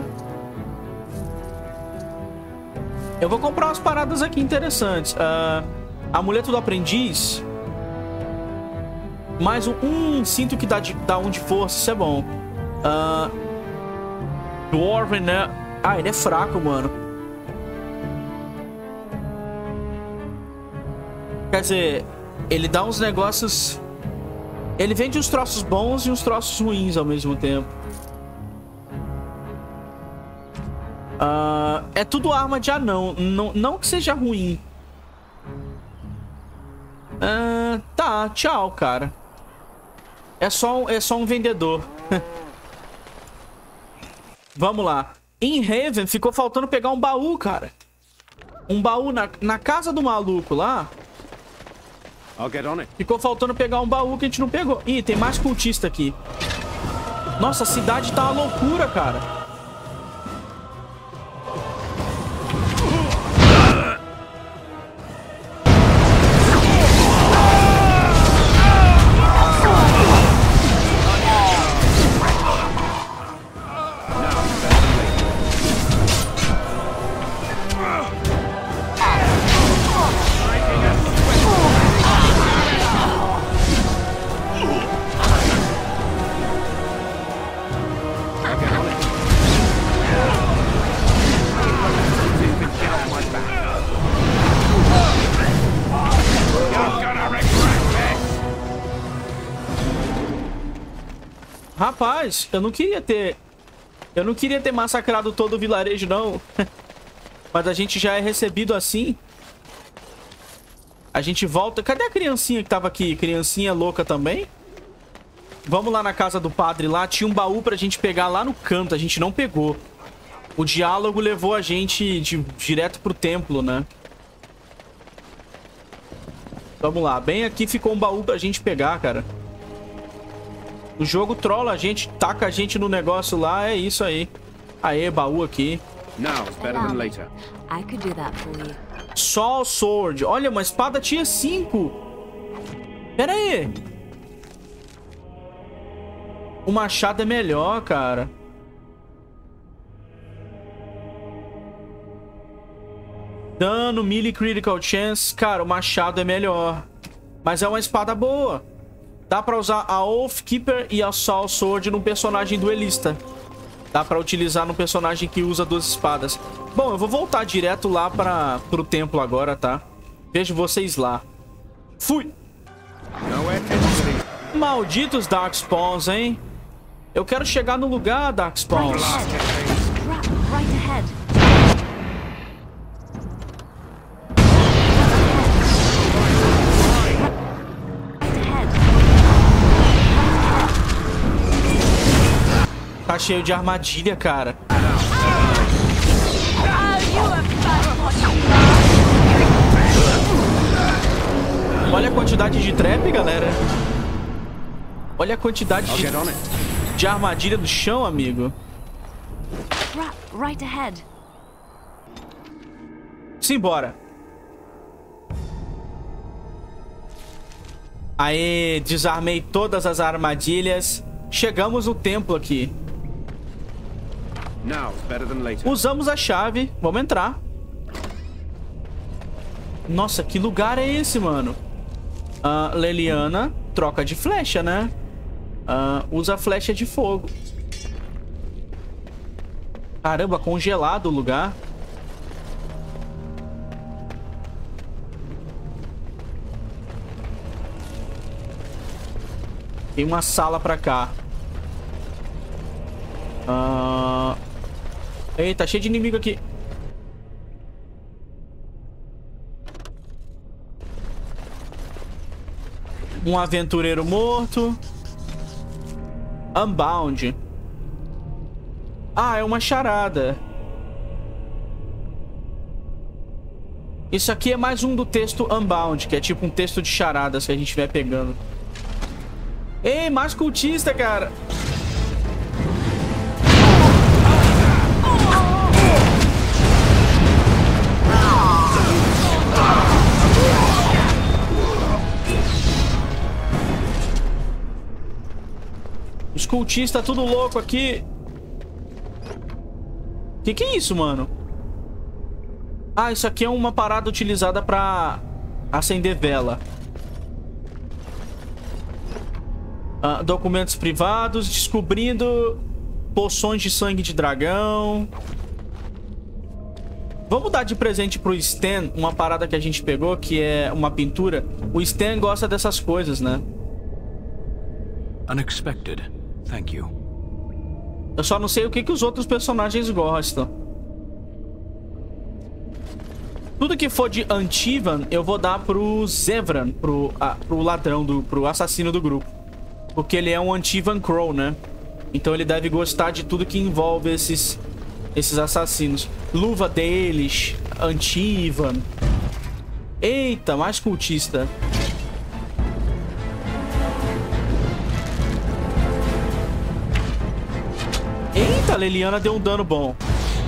Eu vou comprar umas paradas aqui interessantes. Uh, amuleto do aprendiz. Mais um, um cinto que dá, de, dá um de força. Isso é bom. Uh, Dwarven, né? Ah, ele é fraco, mano. Quer dizer, ele dá uns negócios... Ele vende uns troços bons e uns troços ruins ao mesmo tempo. Uh, é tudo arma de anão. Não, não que seja ruim. Uh, tá, tchau, cara. É só um, é só um vendedor. Vamos lá. Em Haven ficou faltando pegar um baú, cara. Um baú na, na casa do maluco lá. I'll get on it. Ficou faltando pegar um baú que a gente não pegou. Ih, tem mais cultista aqui. Nossa, a cidade tá uma loucura, cara. Rapaz, eu não queria ter... Eu não queria ter massacrado todo o vilarejo, não. Mas a gente já é recebido assim. A gente volta... Cadê a criancinha que tava aqui? Criancinha louca também? Vamos lá na casa do padre lá. Tinha um baú pra gente pegar lá no canto. A gente não pegou. O diálogo levou a gente de, direto pro templo, né? Vamos lá. Bem aqui ficou um baú pra gente pegar, cara. O jogo trola a gente, taca a gente no negócio lá. É isso aí. Aê, baú aqui. Now's better than later. I could do that for you. Soul Sword. Olha, uma espada tinha cinco. Pera aí. O machado é melhor, cara. Dano, melee critical chance. Cara, o machado é melhor. Mas é uma espada boa. Dá pra usar a Oathkeeper e a Soul Sword num personagem duelista. Dá pra utilizar num personagem que usa duas espadas. Bom, eu vou voltar direto lá para pro templo agora, tá? Vejo vocês lá. Fui! Malditos Darkspawns, hein? Eu quero chegar no lugar, Darkspawns. Right ahead. Tá cheio de armadilha, cara. Olha a quantidade de trap, galera. Olha a quantidade de, de armadilha no chão, amigo. Right ahead. Simbora. Aê, desarmei todas as armadilhas. Chegamos no templo aqui. Usamos a chave. Vamos entrar. Nossa, que lugar é esse, mano? Uh, Leliana, troca de flecha, né? Uh, usa flecha de fogo. Caramba, congelado o lugar. Tem uma sala pra cá. Uh... Eita, cheio de inimigo aqui. Um aventureiro morto. Unbound. Ah, é uma charada. Isso aqui é mais um do texto Unbound, que é tipo um texto de charadas que a gente vai pegando. Ei, mais cultista, cara. Os cultistas tudo louco aqui. Que que é isso, mano? Ah, isso aqui é uma parada utilizada pra acender vela. Ah, documentos privados, descobrindo poções de sangue de dragão. Vamos dar de presente pro Stan uma parada que a gente pegou, que é uma pintura. O Stan gosta dessas coisas, né? Unexpected. Thank you. Eu só não sei o que, que os outros personagens gostam. Tudo que for de Antivan, eu vou dar pro Zevran, pro, ah, pro ladrão, do, pro assassino do grupo. Porque ele é um Antivan Crow, né? Então ele deve gostar de tudo que envolve esses, esses assassinos. Luva deles, Antivan. Eita, mais cultista. Eita, a Leliana deu um dano bom.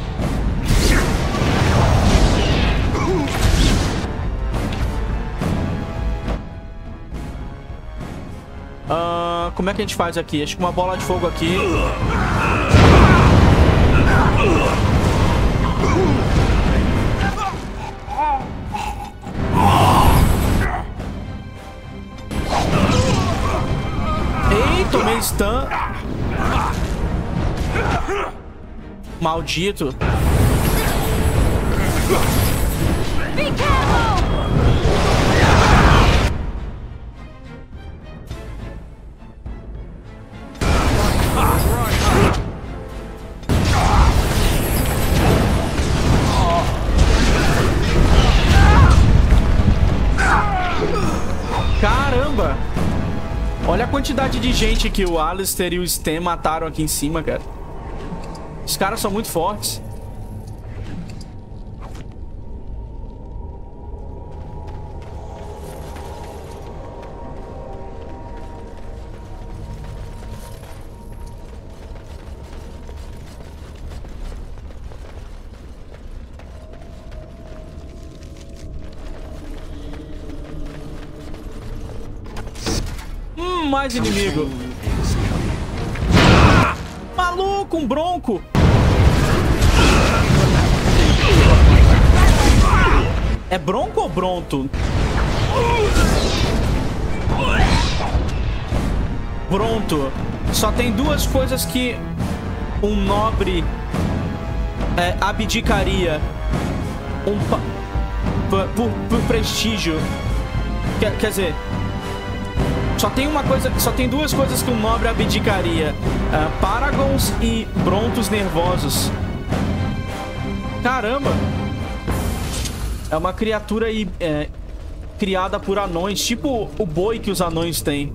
Uh, como é que a gente faz aqui? Acho que uma bola de fogo aqui. Ei, tomei stun. Maldito. Be careful! quantidade de gente que o Alistair e o Sten mataram aqui em cima, cara. Os caras são muito fortes. Hum, mais inimigo. Ah, maluco, um bronco. É bronco ou bronto? Bronto. Só tem duas coisas que um nobre é, abdicaria. Um pa por, por, por prestígio. Quer, quer dizer, só tem uma coisa, só tem duas coisas que um nobre abdicaria: uh, Paragons e Brontos nervosos. Caramba! É uma criatura aí, é, criada por anões, tipo o boi que os anões têm.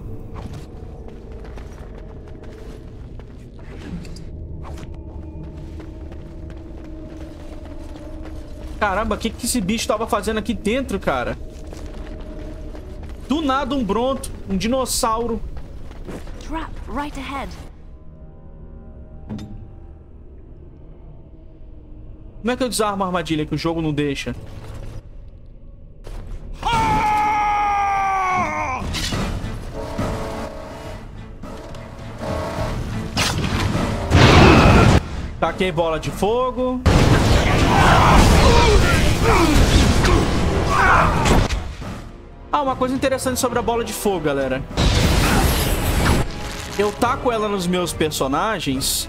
Caramba, o que, que esse bicho tava fazendo aqui dentro, cara? Do nada um bronto, um dinossauro. Trap right ahead. Como é que eu desarmo a armadilha que o jogo não deixa? Taquei bola de fogo. Ah, uma coisa interessante sobre a bola de fogo, galera. Eu taco ela nos meus personagens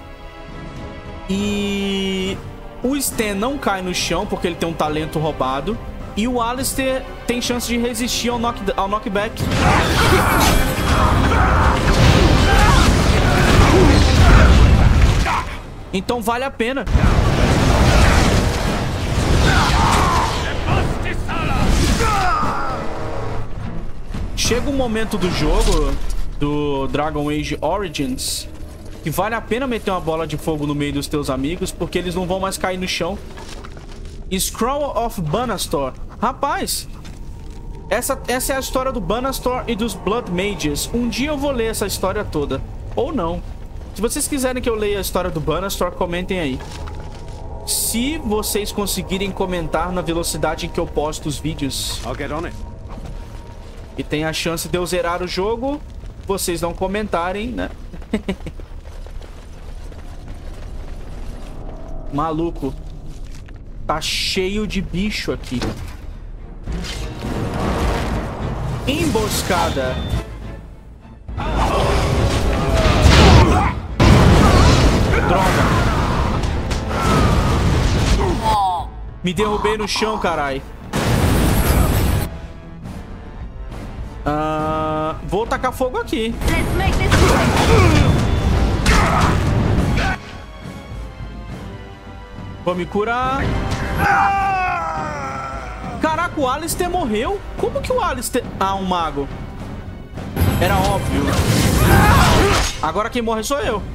e o Sten não cai no chão porque ele tem um talento roubado. E o Alistair tem chance de resistir ao, knock, ao knockback. Então vale a pena. Chega um momento do jogo, do Dragon Age Origins, que vale a pena meter uma bola de fogo no meio dos teus amigos, porque eles não vão mais cair no chão. Scroll of Banastor. Rapaz, essa, essa é a história do Banastor e dos Blood Mages. Um dia eu vou ler essa história toda. Ou não. Se vocês quiserem que eu leia a história do Banastor, comentem aí. Se vocês conseguirem comentar na velocidade em que eu posto os vídeos, I'll get on it. E tem a chance de eu zerar o jogo, vocês não comentarem, né? Maluco. Tá cheio de bicho aqui. Emboscada. Droga. Me derrubei no chão, carai. Uh, vou tacar fogo aqui. Vou me curar. Caraca, o Alistair morreu? Como que o Alistair... Ah, um mago. Era óbvio. Agora quem morre sou eu.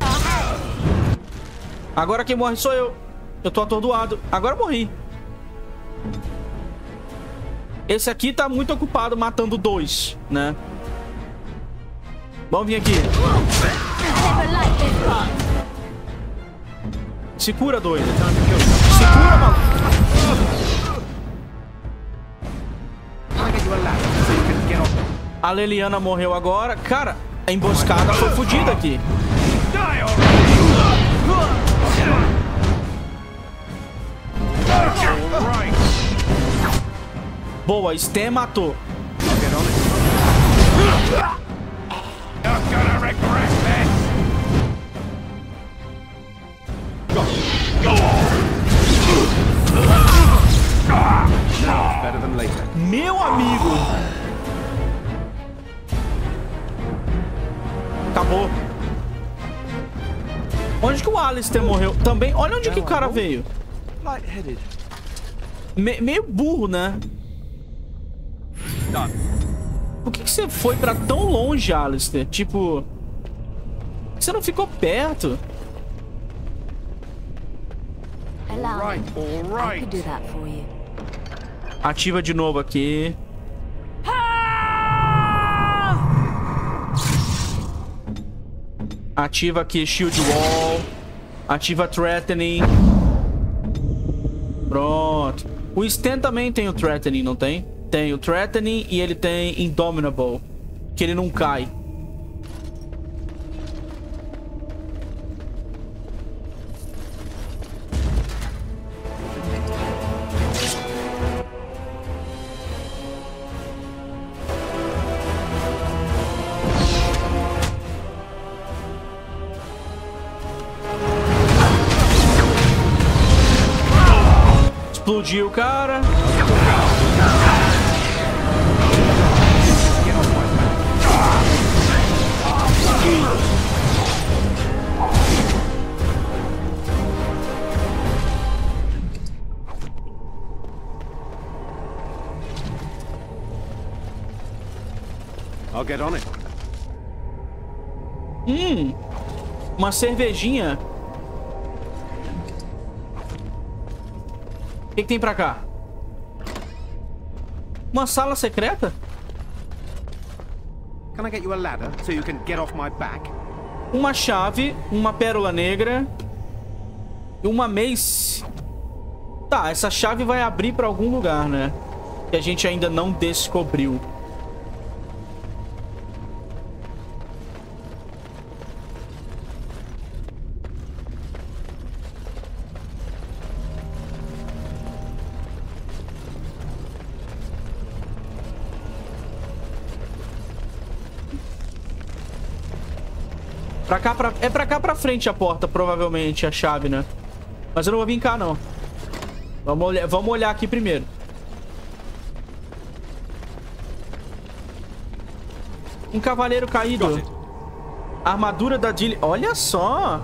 Agora quem morre sou eu. Eu tô atordoado. Agora eu morri. Esse aqui tá muito ocupado matando dois, né? Vamos vir aqui. Se cura, doido. Se cura, maluco. A Leliana morreu agora. Cara, a emboscada foi fodida aqui. Boa, Sten matou. Meu amigo. Acabou. Onde que o Alistair morreu? Também. Olha onde que o cara veio. Me meio burro, né? Por que, que você foi pra tão longe, Alistair? Tipo... Você não ficou perto? Allow me. I could do that for you. Ativa de novo aqui. Ativa aqui Shield Wall. Ativa Threatening. Pronto. O Sten também tem o Threatening, não tem? Tem o Threatening e ele tem Indomitable, que ele não cai. Explodiu o cara. I'll get on it. Hum, uma cervejinha. O que, que tem pra cá? Uma sala secreta? Can I get you a ladder so you can get off my back? Uma chave, uma pérola negra e uma mace. Tá, essa chave vai abrir pra algum lugar, né? Que a gente ainda não descobriu. Pra cá, pra... É pra cá pra frente a porta, provavelmente, a chave, né? Mas eu não vou vir cá, não. Vamos olhar, Vamos olhar aqui primeiro. Um cavaleiro caído. Armadura da Dilly. Olha só.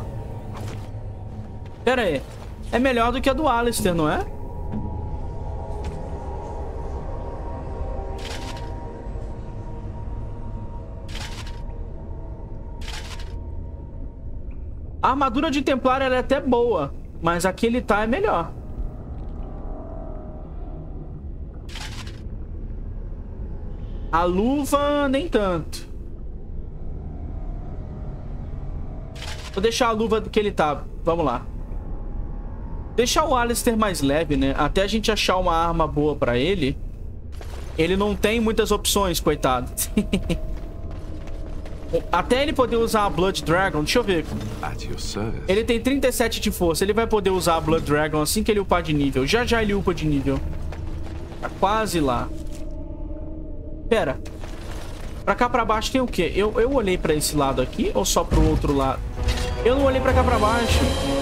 Pera aí. É melhor do que a do Alistair, não é? A armadura de Templário ela é até boa, mas aqui ele tá é melhor. A luva, nem tanto. Vou deixar a luva que ele tá. Vamos lá. Deixar o Alistair mais leve, né? Até a gente achar uma arma boa pra ele. Ele não tem muitas opções, coitado. Até ele poder usar a Blood Dragon, deixa eu ver. Ele tem trinta e sete de força. Ele vai poder usar a Blood Dragon assim que ele upar de nível. Já já ele upa de nível. Tá quase lá. Pera. Pra cá pra baixo tem o quê? Eu, eu olhei pra esse lado aqui ou só pro outro lado? Eu não olhei pra cá pra baixo.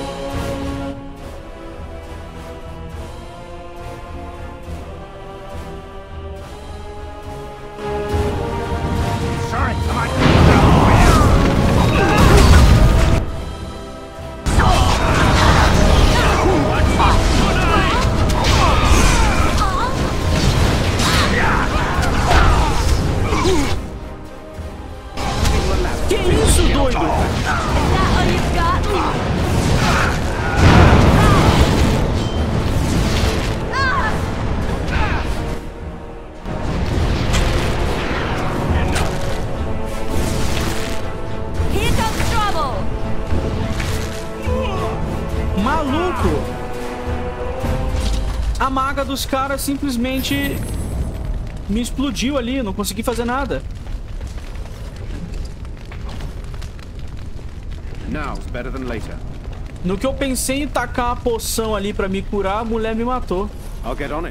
A maga dos caras simplesmente me explodiu ali, não consegui fazer nada. Now's better than later. No que eu pensei em tacar a poção ali pra me curar, a mulher me matou. I'll get on it.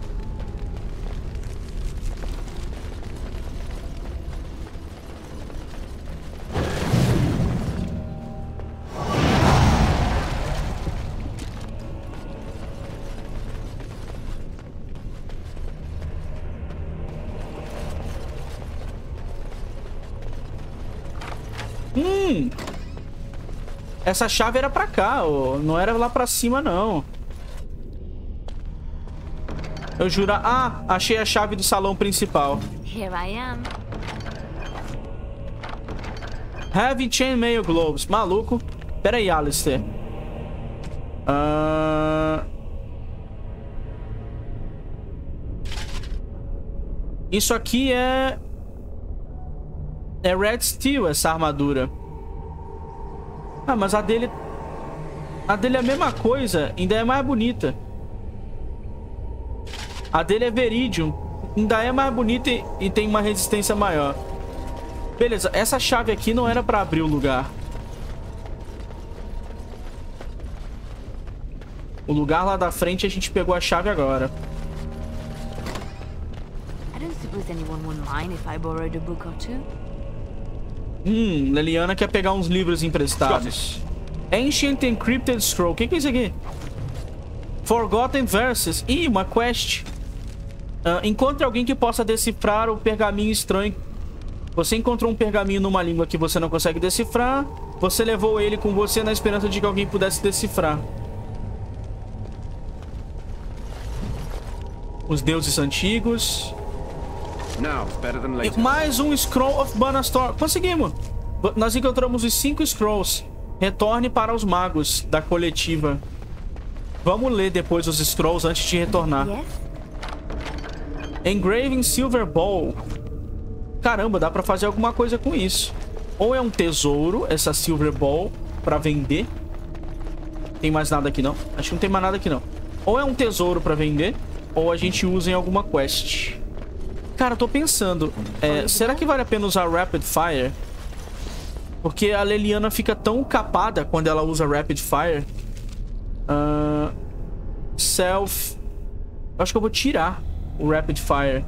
Hum. Essa chave era pra cá, ó. Não era lá pra cima, não. Eu juro... Ah, achei a chave do salão principal. Here I am. Heavy Chainmail Gloves. Maluco. Pera aí, Alistair. Uh... Isso aqui é... É Red Steel, essa armadura. Ah, mas a dele... A dele é a mesma coisa, ainda é mais bonita. A dele é Veridium, ainda é mais bonita e, e tem uma resistência maior. Beleza, essa chave aqui não era pra abrir o lugar. O lugar lá da frente a gente pegou a chave agora. I don't suppose anyone would mind if I borrowed a book or two. Hum, Leliana quer pegar uns livros emprestados. Ancient Encrypted Scroll. O que, que é isso aqui? Forgotten Verses. Ih, uma quest. Uh, encontre alguém que possa decifrar o pergaminho estranho. Você encontrou um pergaminho numa língua que você não consegue decifrar. Você levou ele com você na esperança de que alguém pudesse decifrar. Os deuses antigos. E mais um Scroll of Banastor. Conseguimos. Nós encontramos os cinco Scrolls. Retorne para os magos da coletiva. Vamos ler depois os Scrolls antes de retornar. Yes. Engraving Silver Ball. Caramba, dá pra fazer alguma coisa com isso. Ou é um tesouro, essa Silver Ball, pra vender. Tem mais nada aqui não? Acho que não tem mais nada aqui não. Ou é um tesouro pra vender, ou a gente usa em alguma quest. Cara, eu tô pensando, é, será que vale a pena usar Rapid Fire? Porque a Leliana fica tão capada quando ela usa Rapid Fire. Uh, self... Eu acho que eu vou tirar o Rapid Fire.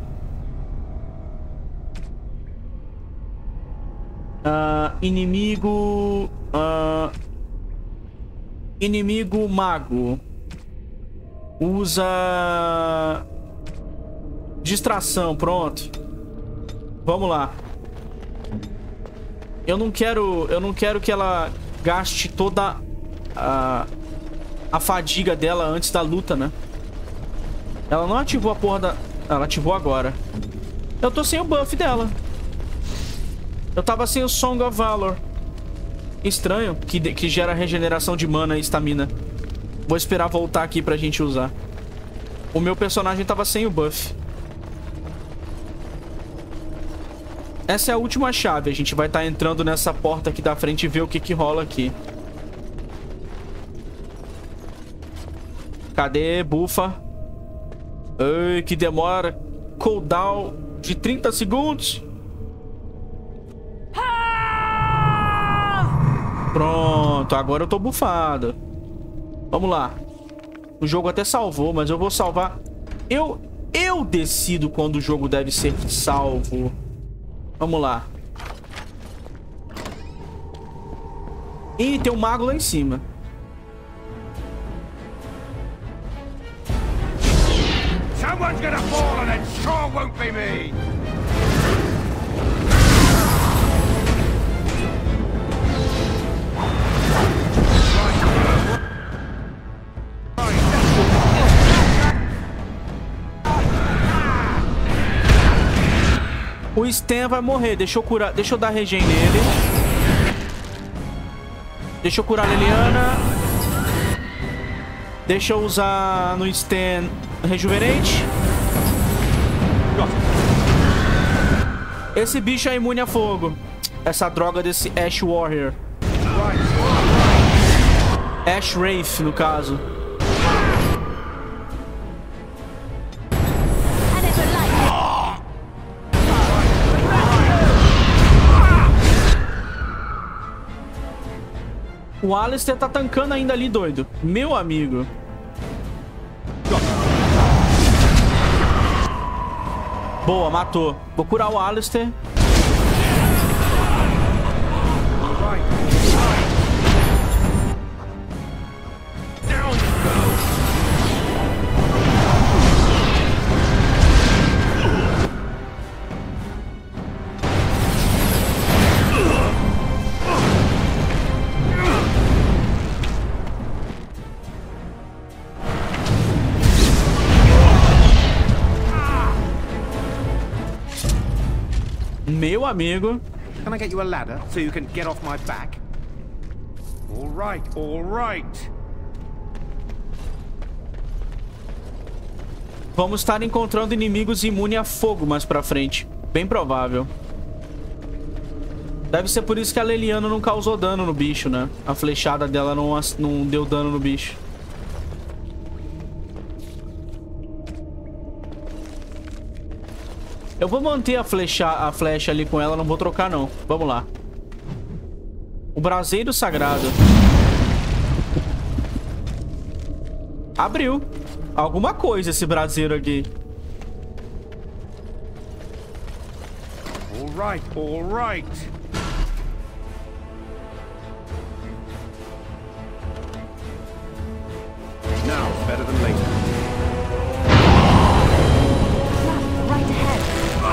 Uh, inimigo... Uh, inimigo mago. Usa... Distração, pronto. Vamos lá. Eu não quero... Eu não quero que ela gaste toda a... A fadiga dela antes da luta, né? Ela não ativou a porra da... Ela ativou agora. Eu tô sem o buff dela. Eu tava sem o Song of Valor. Estranho, que, que gera regeneração de mana e estamina. Vou esperar voltar aqui pra gente usar. O meu personagem tava sem o buff. Essa é a última chave. A gente vai estar entrando nessa porta aqui da frente e ver o que que rola aqui. Cadê? Bufa. Ai, que demora. Cooldown de trinta segundos. Pronto, agora eu tô bufado. Vamos lá. O jogo até salvou, mas eu vou salvar. Eu, eu decido quando o jogo deve ser salvo. Vamos lá. Ih, tem um mago lá em cima. Someone's gonna fall and it sure won't be me. O Stan vai morrer. Deixa eu curar. Deixa eu dar regen nele. Deixa eu curar a Leliana. Deixa eu usar no Stan rejuvenerante. Esse bicho é imune a fogo. Essa droga desse Ash Warrior. Ash Wraith, no caso. O Alistair tá tancando ainda ali, doido. Meu amigo. Boa, matou. Vou curar o Alistair. Meu amigo. Can I get you a ladder so you can get off my back? All right, all right. Vamos estar encontrando inimigos imunes a fogo mais pra frente. Bem provável. Deve ser por isso que a Leliana não causou dano no bicho, né? A flechada dela não, não deu dano no bicho. Eu vou manter a flecha, a flecha ali com ela, não vou trocar não. Vamos lá. O braseiro sagrado. Abriu. Alguma coisa esse braseiro aqui. All right, all right. Now, better than later. Right ahead.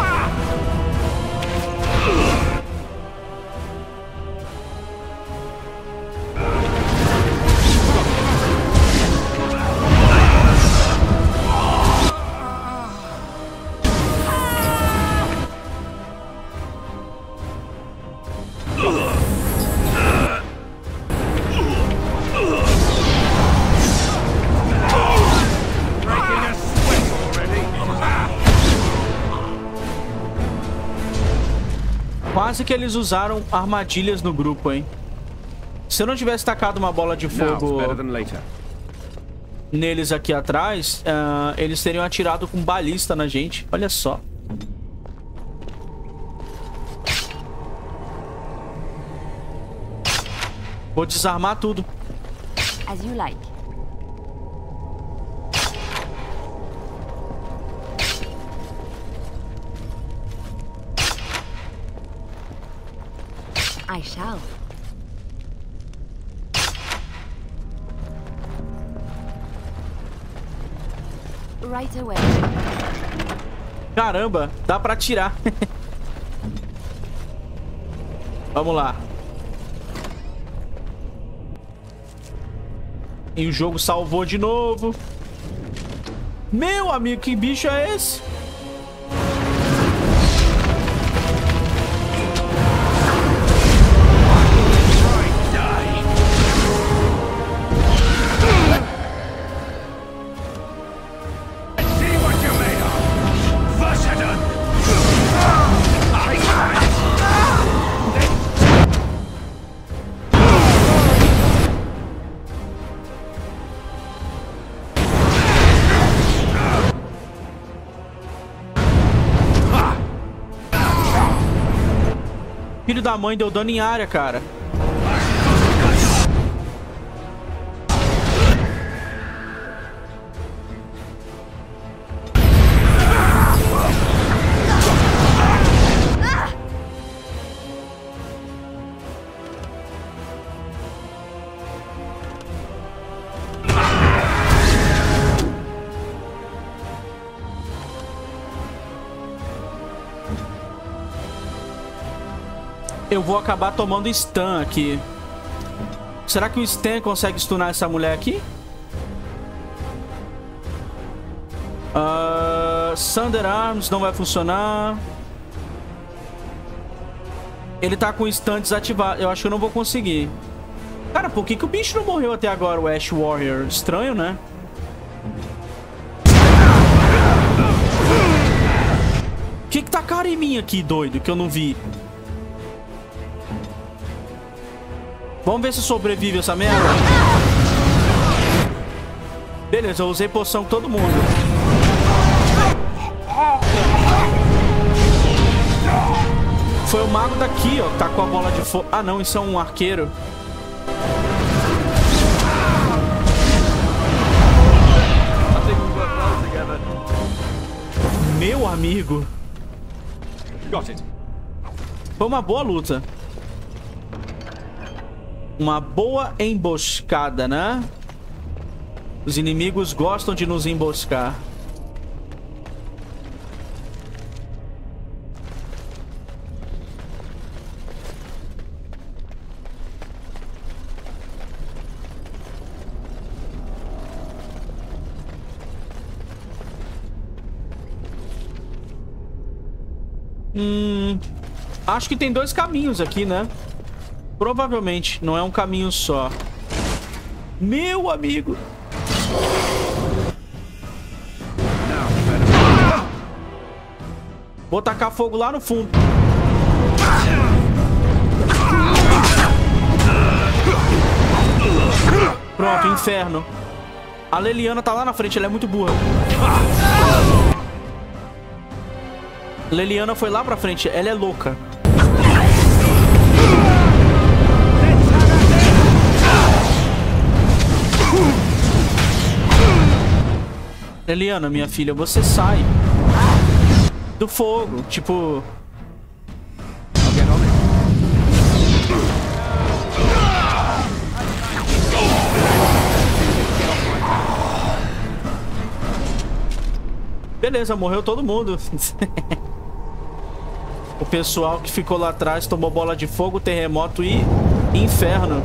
Quase que eles usaram armadilhas no grupo, hein? Se eu não tivesse tacado uma bola de fogo neles aqui atrás, uh, eles teriam atirado com balista na gente. Olha só. Vou desarmar tudo. As you like. I shall. Right away. Caramba, dá pra atirar. Vamos lá. E o jogo salvou de novo. Meu amigo, que bicho é esse? Filho da mãe, deu dano em área, cara. Eu vou acabar tomando stun aqui. Será que o stun consegue stunar essa mulher aqui? Uh, Thunder Arms não vai funcionar. Ele tá com o stun desativado. Eu acho que eu não vou conseguir. Cara, por que, que o bicho não morreu até agora, o Ash Warrior? Estranho, né? O que que tá cara em mim aqui, doido, que eu não vi? Vamos ver se sobrevive essa merda. Beleza, eu usei poção com todo mundo. Foi o mago daqui, ó, que tá com a bola de fogo. Ah, não, isso é um arqueiro. Meu amigo. Foi uma boa luta. Uma boa emboscada, né? Os inimigos gostam de nos emboscar. Hum... Acho que tem dois caminhos aqui, né? Provavelmente. Não é um caminho só. Meu amigo. Vou tacar fogo lá no fundo. Pronto, inferno. A Leliana tá lá na frente, ela é muito burra. Leliana foi lá pra frente, ela é louca. Leliana, minha filha, você sai do fogo, tipo... Beleza, morreu todo mundo. O pessoal que ficou lá atrás tomou bola de fogo, terremoto e inferno.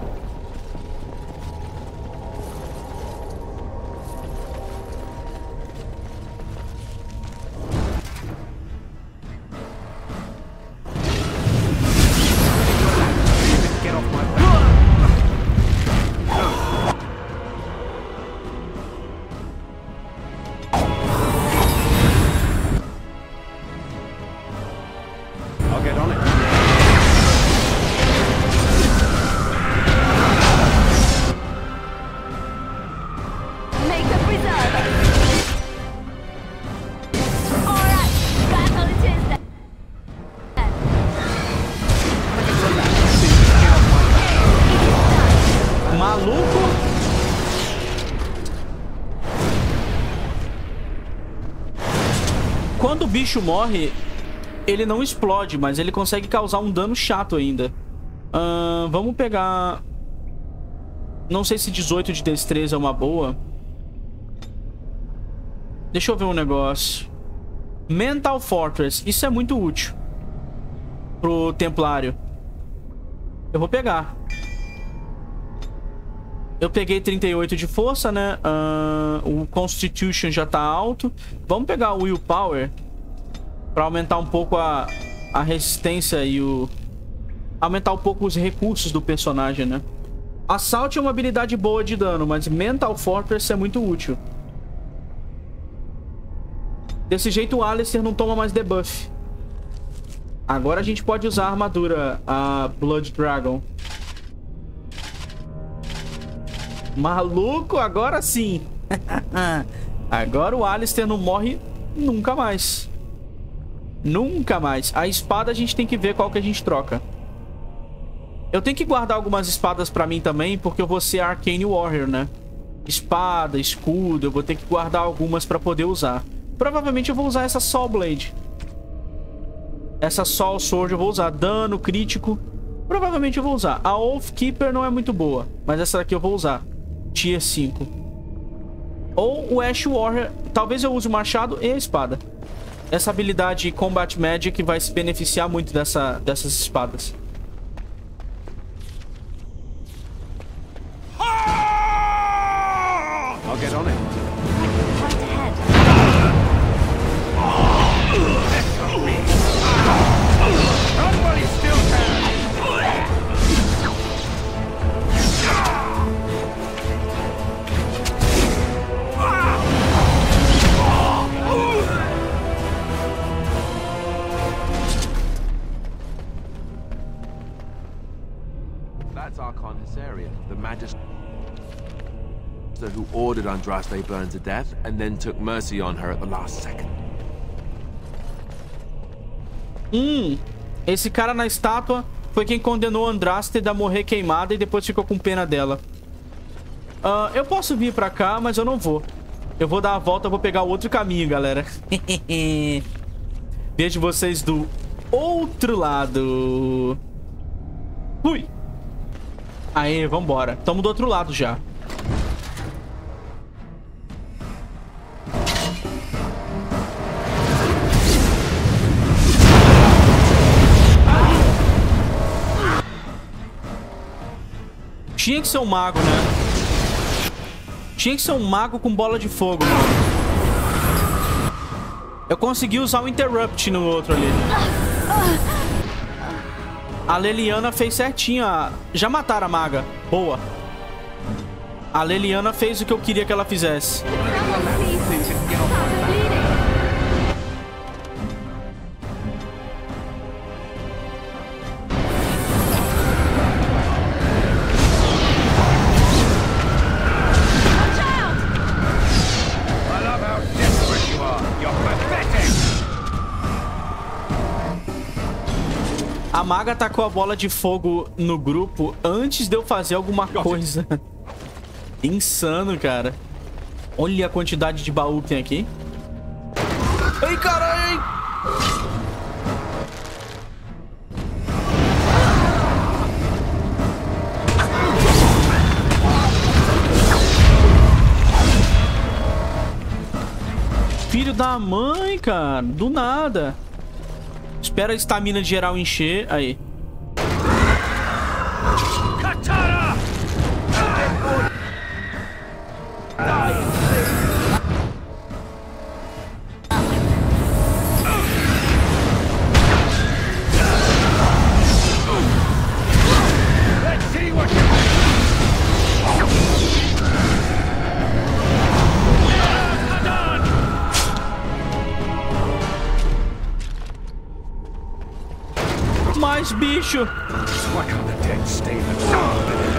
Quando o bicho morre, ele não explode, mas ele consegue causar um dano chato ainda. Uh, vamos pegar... Não sei se dezoito de destreza é uma boa. Deixa eu ver um negócio. Mental Fortress. Isso é muito útil pro Templário. Eu vou pegar. Eu peguei trinta e oito de força, né? Uh, o Constitution já tá alto. Vamos pegar o Willpower pra aumentar um pouco a, a resistência e o... Aumentar um pouco os recursos do personagem, né? Assault é uma habilidade boa de dano, mas Mental Fortress é muito útil. Desse jeito o Alistair não toma mais debuff. Agora a gente pode usar a armadura, a Blood Dragon. Maluco, agora sim. Agora o Alistair não morre nunca mais. Nunca mais. A espada a gente tem que ver qual que a gente troca. Eu tenho que guardar algumas espadas pra mim também, porque eu vou ser Arcane Warrior, né? Espada, escudo, eu vou ter que guardar algumas pra poder usar. Provavelmente eu vou usar essa Soul Blade. Essa Soul Sword eu vou usar. Dano, crítico. Provavelmente eu vou usar. A Oathkeeper não é muito boa, mas essa daqui eu vou usar. Tier cinco. Ou o Ash Warrior. Talvez eu use o machado e a espada. Essa habilidade Combat Magic vai se beneficiar muito dessa, dessas espadas. I'll get on it. Right ahead. Somebody still can. That's Archon Hysaria, the magistrate who ordered Andraste burned to death and then took mercy on her at the last second. Hum, esse cara na estátua foi quem condenou Andraste a morrer queimada e depois ficou com pena dela. Uh, eu posso vir pra cá, mas eu não vou. Eu vou dar a volta, eu vou pegar o outro caminho, galera. Vejo vocês do outro lado. Ui. Aê, vambora. Tamo do outro lado já. Tinha que ser um mago, né? Tinha que ser um mago com bola de fogo, mano. Eu consegui usar o Interrupt no outro ali. A Leliana fez certinho. Já mataram a maga. Boa. A Leliana fez o que eu queria que ela fizesse. A maga tacou a bola de fogo no grupo antes de eu fazer alguma coisa. Insano, cara. Olha a quantidade de baú que tem aqui. Ai, caralho! Filho da mãe, cara. Do nada. Espera a estamina de geral encher. Aí. Katara! Let's see what you mais bicho. What can the dead stay in the dark?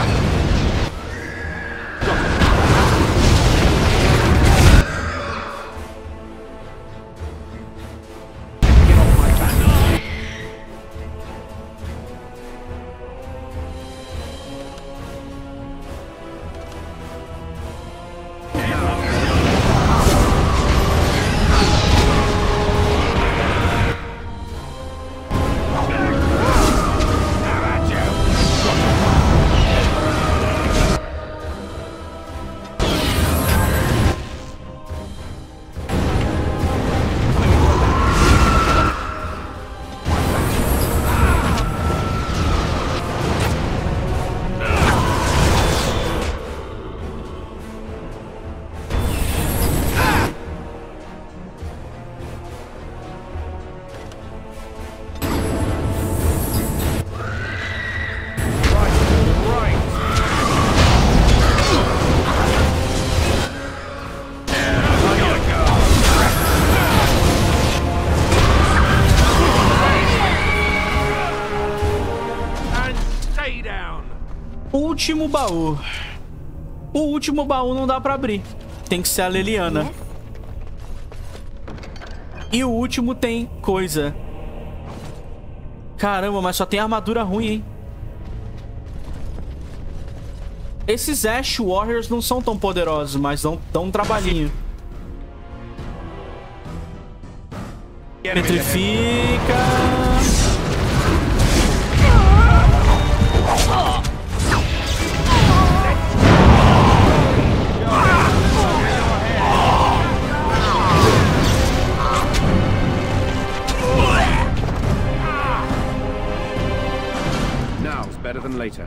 Último baú. O último baú não dá pra abrir. Tem que ser a Leliana. E o último tem coisa. Caramba, mas só tem armadura ruim, hein? Esses Ash Warriors não são tão poderosos, mas dão, dão um trabalhinho. Petrifica. Now's better than later.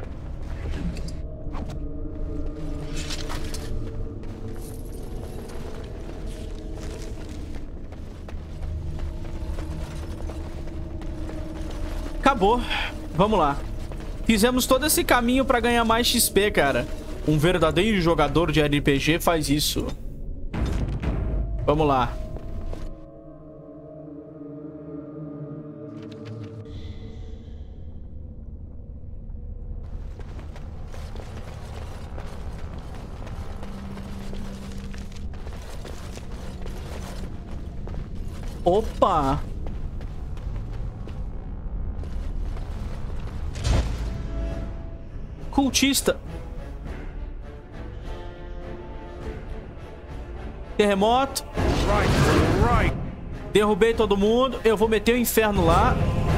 Acabou. Vamos lá. Fizemos todo esse caminho pra ganhar mais X P, cara. Um verdadeiro jogador de R P G faz isso. Vamos lá. Opa! Cultista. Terremoto. Derrubei todo mundo. Eu vou meter o inferno lá.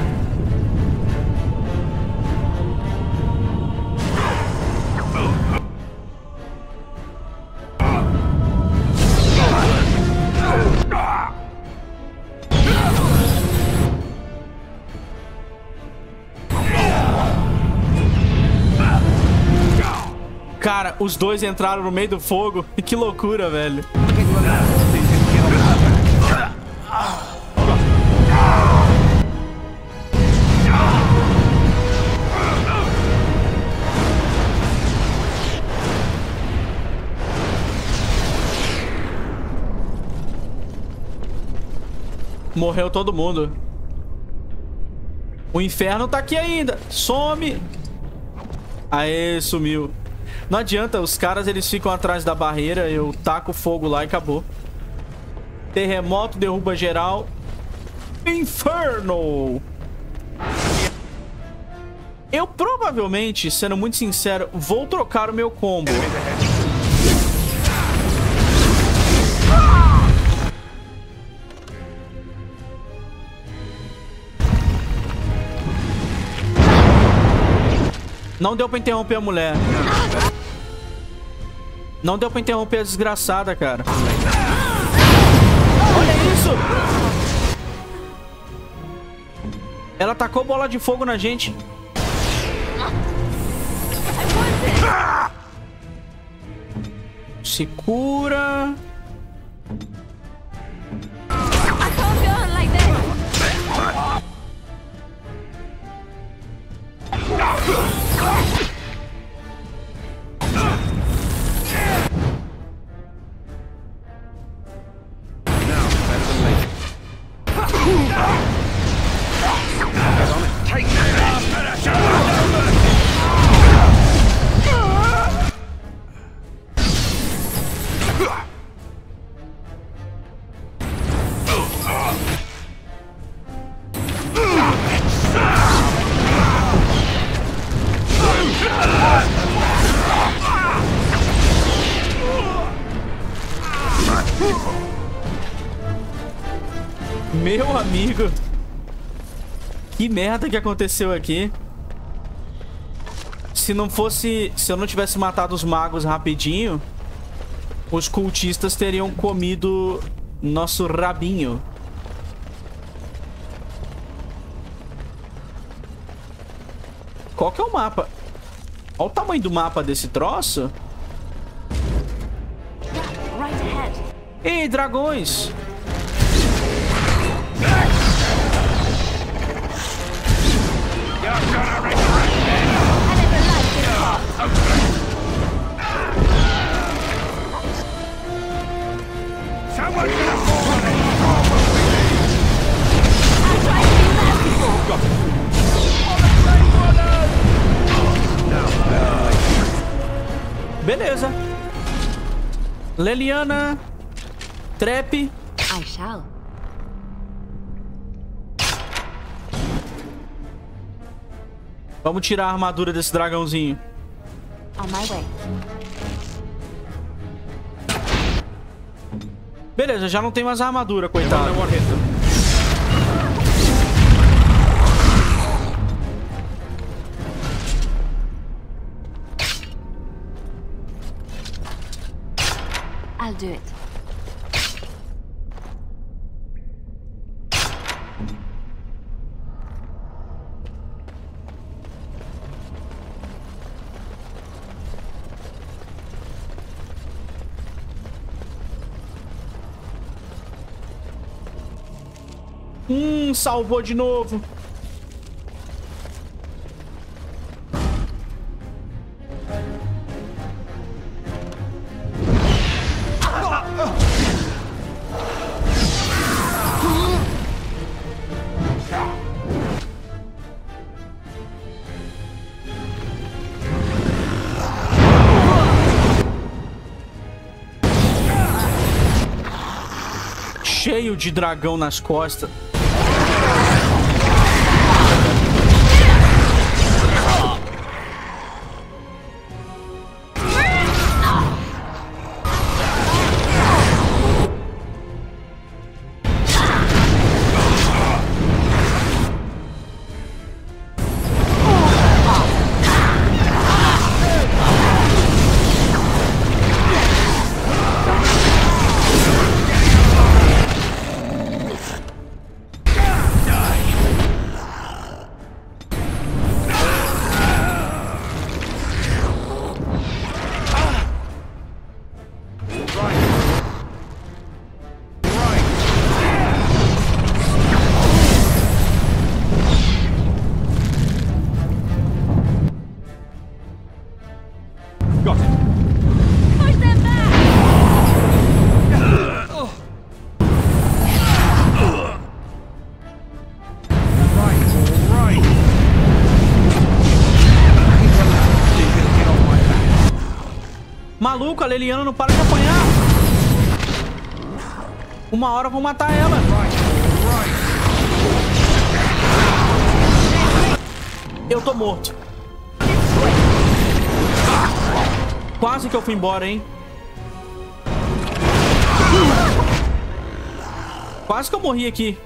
Cara, os dois entraram no meio do fogo. E que loucura, velho. Morreu todo mundo. O inferno tá aqui ainda. Some. Aê, sumiu. Não adianta, os caras eles ficam atrás da barreira. Eu taco fogo lá e acabou. Terremoto derruba geral. Inferno. Eu provavelmente, sendo muito sincero, vou trocar o meu combo. Não deu pra interromper a mulher. Não deu pra interromper a desgraçada, cara. Olha isso! Ela tacou bola de fogo na gente. Se cura. Meu amigo, que merda que aconteceu aqui. Se não fosse, se eu não tivesse matado os magos rapidinho, os cultistas teriam comido nosso rabinho. Qual que é o mapa? Olha o tamanho do mapa desse troço. Ei, dragões! Beleza. Leliana. Trap. I shall. Vamos tirar a armadura desse dragãozinho. On my way. Beleza, já não tem mais a armadura, coitado. I'll do it. Hum, salvou de novo. Cheio de dragão nas costas. Maluco, a Leliana não para de apanhar. Uma hora vão matar ela. Eu tô morto. Quase que eu fui embora, hein? Quase que eu morri aqui.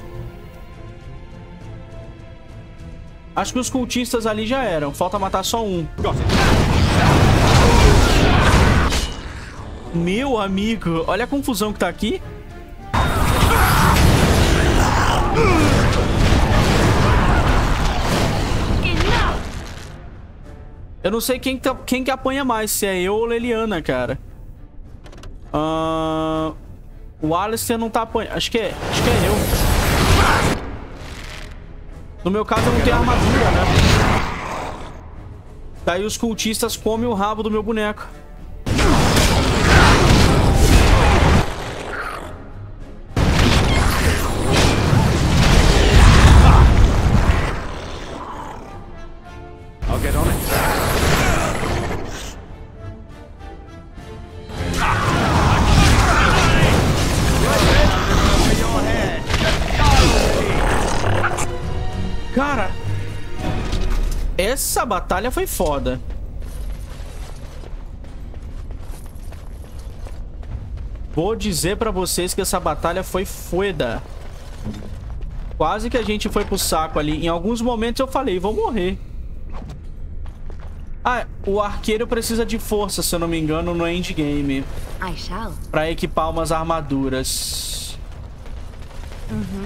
Acho que os cultistas ali já eram. Falta matar só um. Meu amigo, olha a confusão que tá aqui. Eu não sei quem, tá, quem que apanha mais, se é eu ou Leliana, cara. Uh, o Alistair não tá apanhando. Acho que é, acho que é eu. No meu caso, eu não tenho armadura, né? Daí os cultistas comem o rabo do meu boneco. I'll get on it. Cara, essa batalha foi foda. Vou dizer pra vocês que essa batalha foi foda. Quase que a gente foi pro saco ali. Em alguns momentos eu falei, vou morrer. Ah, o arqueiro precisa de força, se eu não me engano, no endgame. I shall. Pra equipar umas armaduras. Uhum.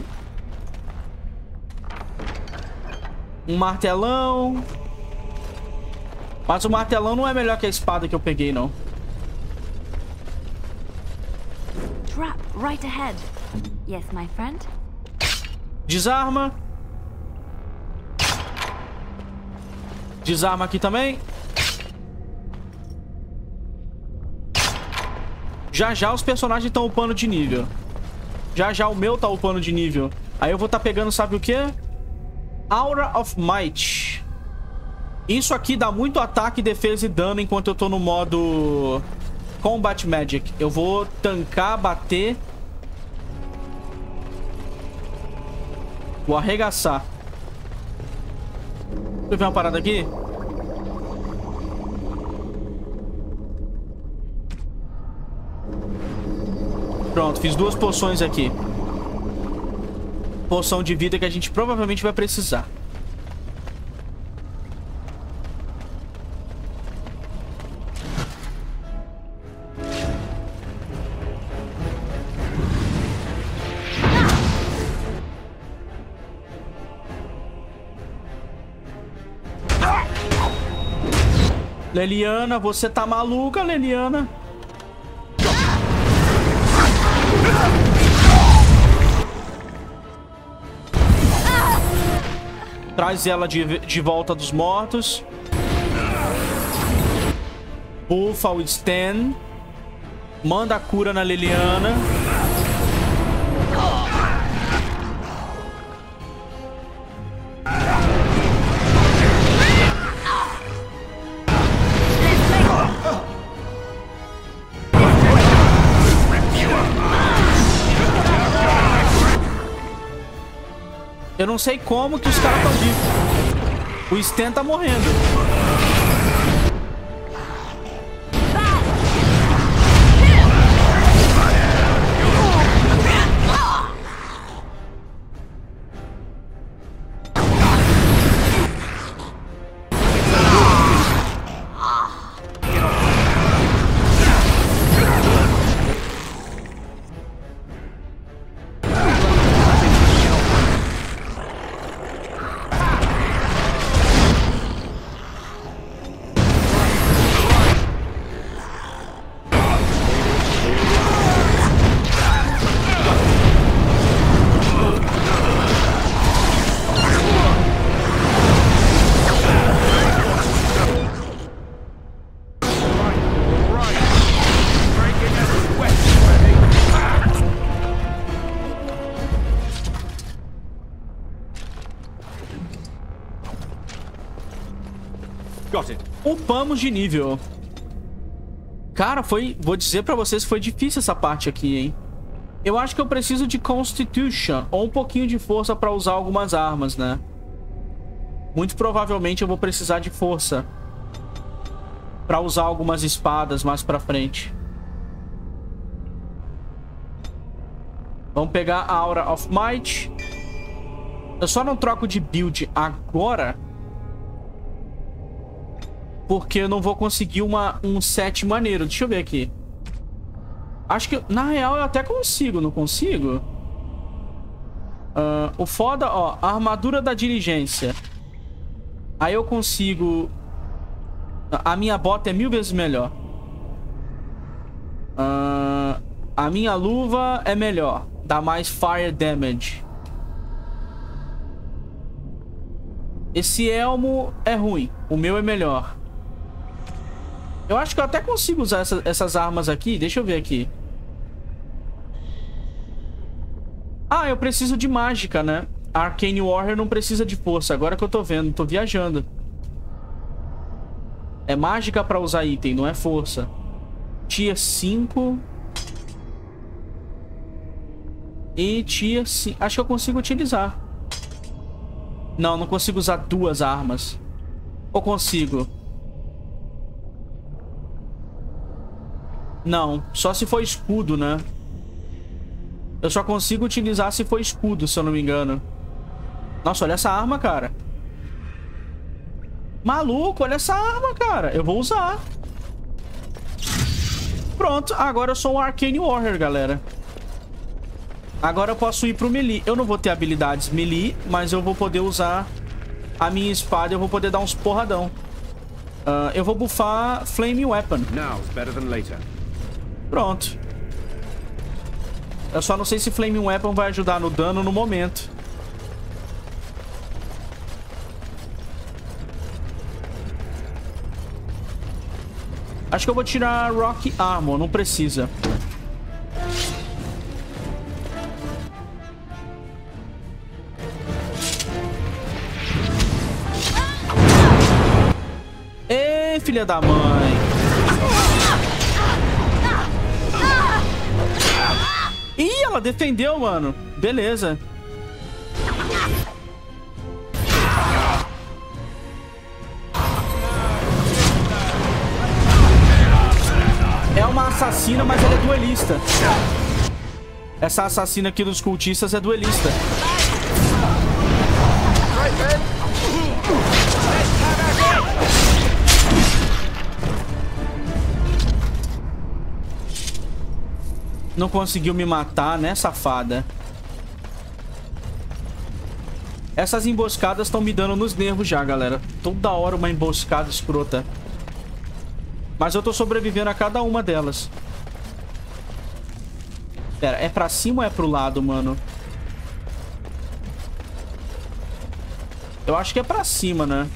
Um martelão. Mas o martelão não é melhor que a espada que eu peguei, não. Trap right ahead. Yes, my friend. Desarma. Desarma aqui também. Já já os personagens estão upando de nível. Já já o meu tá upando de nível. Aí eu vou estar tá pegando, sabe o quê? Aura of Might. Isso aqui dá muito ataque, defesa e dano enquanto eu tô no modo Combat Magic. Eu vou tancar, bater. Vou arregaçar. Deixa eu ver uma parada aqui. Pronto, fiz duas poções aqui. Poção de vida que a gente provavelmente vai precisar. Leliana, você tá maluca, Leliana? Traz ela de, de volta dos mortos. Buffa o Stan. Manda a cura na Leliana. Eu não sei como que os caras estão vivos. O Stan tá morrendo. Upamos de nível. Cara, foi... Vou dizer pra vocês que foi difícil essa parte aqui, hein? Eu acho que eu preciso de Constitution ou um pouquinho de força pra usar algumas armas, né? Muito provavelmente eu vou precisar de força pra usar algumas espadas mais pra frente. Vamos pegar a Aura of Might. Eu só não troco de build agora porque eu não vou conseguir uma, um set maneiro. Deixa eu ver aqui. Acho que, na real, eu até consigo. Não consigo? Uh, o foda, ó. A armadura da diligência. Aí eu consigo... A minha bota é mil vezes melhor. Uh, a minha luva é melhor. Dá mais fire damage. Esse elmo é ruim. O meu é melhor. Eu acho que eu até consigo usar essa, essas armas aqui. Deixa eu ver aqui. Ah, eu preciso de mágica, né? A Arcane Warrior não precisa de força. Agora que eu tô vendo. Tô viajando. É mágica pra usar item, não é força. Tier cinco. E Tier cinco. Acho que eu consigo utilizar. Não, não consigo usar duas armas. Ou consigo? Não, só se for escudo, né? Eu só consigo utilizar se for escudo, se eu não me engano. Nossa, olha essa arma, cara. Maluco, olha essa arma, cara. Eu vou usar. Pronto, agora eu sou um Arcane Warrior, galera. Agora eu posso ir pro melee. Eu não vou ter habilidades melee, mas eu vou poder usar a minha espada. Eu vou poder dar uns porradão. Uh, eu vou buffar Flame Weapon. Now's better than later. Pronto. Eu só não sei se Flame Weapon vai ajudar no dano no momento. Acho que eu vou tirar Rock Armor. Não precisa. Ei, filha da mãe. Ih, ela defendeu, mano. Beleza. É uma assassina, mas ela é duelista. Essa assassina aqui dos cultistas é duelista. Não conseguiu me matar, né, safada? Essas emboscadas estão me dando nos nervos já, galera. Toda hora uma emboscada escrota. Mas eu tô sobrevivendo a cada uma delas. Pera, é pra cima ou é pro lado, mano? Eu acho que é pra cima, né?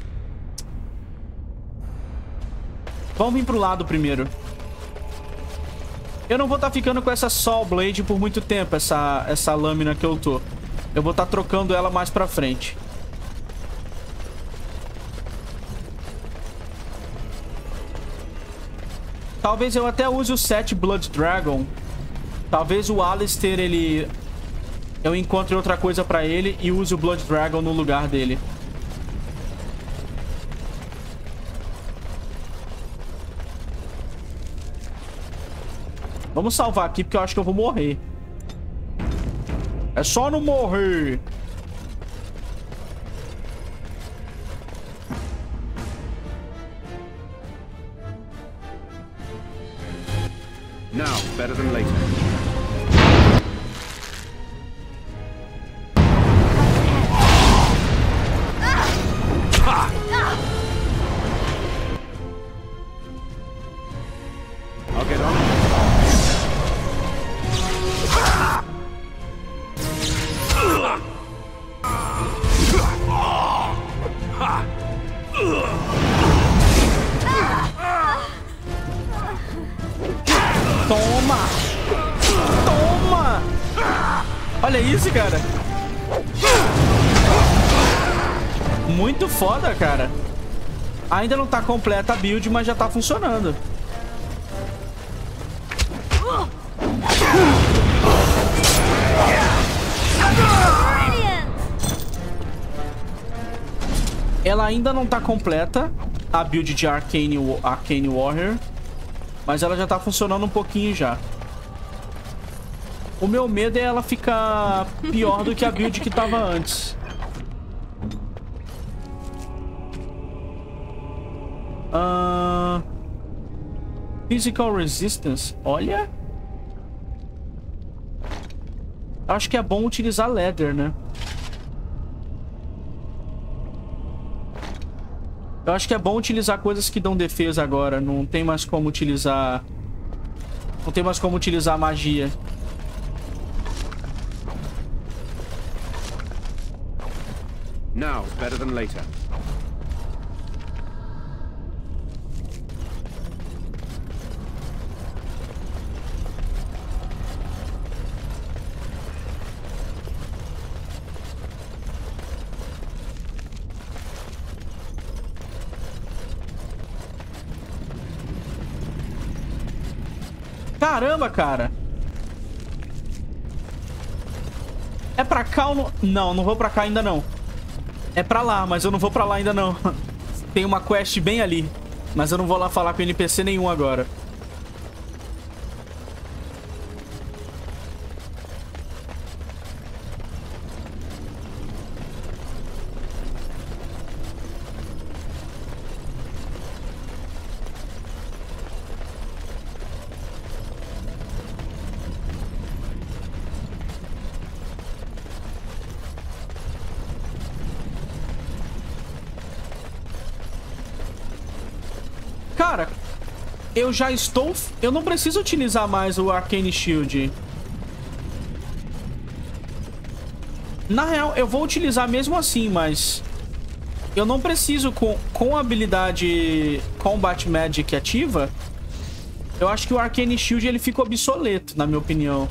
Vamos vir pro lado primeiro. Eu não vou estar tá ficando com essa Soul Blade por muito tempo, essa, essa lâmina que eu tô. Eu vou estar tá trocando ela mais pra frente. Talvez eu até use o set Blood Dragon. Talvez o Alistair, ele... eu encontre outra coisa pra ele e use o Blood Dragon no lugar dele. Vamos salvar aqui, porque eu acho que eu vou morrer. É só não morrer. Now, better than later. I'll get on. Toma! Toma! Olha isso, cara. Muito foda, cara. Ainda não tá completa a build, mas já tá funcionando. Ela ainda não tá completa, a build de Arcane, Arcane Warrior. Mas ela já tá funcionando um pouquinho já. O meu medo é ela ficar pior do que a build que tava antes. Uh... Physical Resistance. Olha. Acho que é bom utilizar Leather, né? Eu acho que é bom utilizar coisas que dão defesa agora. Não tem mais como utilizar... Não tem mais como utilizar magia. Now's better than later. Caramba, cara. É pra cá ou não? Não, não vou pra cá ainda não. É pra lá, mas eu não vou pra lá ainda não. Tem uma quest bem ali. Mas eu não vou lá falar com N P C nenhum agora. Cara, eu já estou... Eu não preciso utilizar mais o Arcane Shield. Na real, eu vou utilizar mesmo assim, mas... Eu não preciso com, com a habilidade Combat Magic ativa. Eu acho que o Arcane Shield ele fica obsoleto, na minha opinião.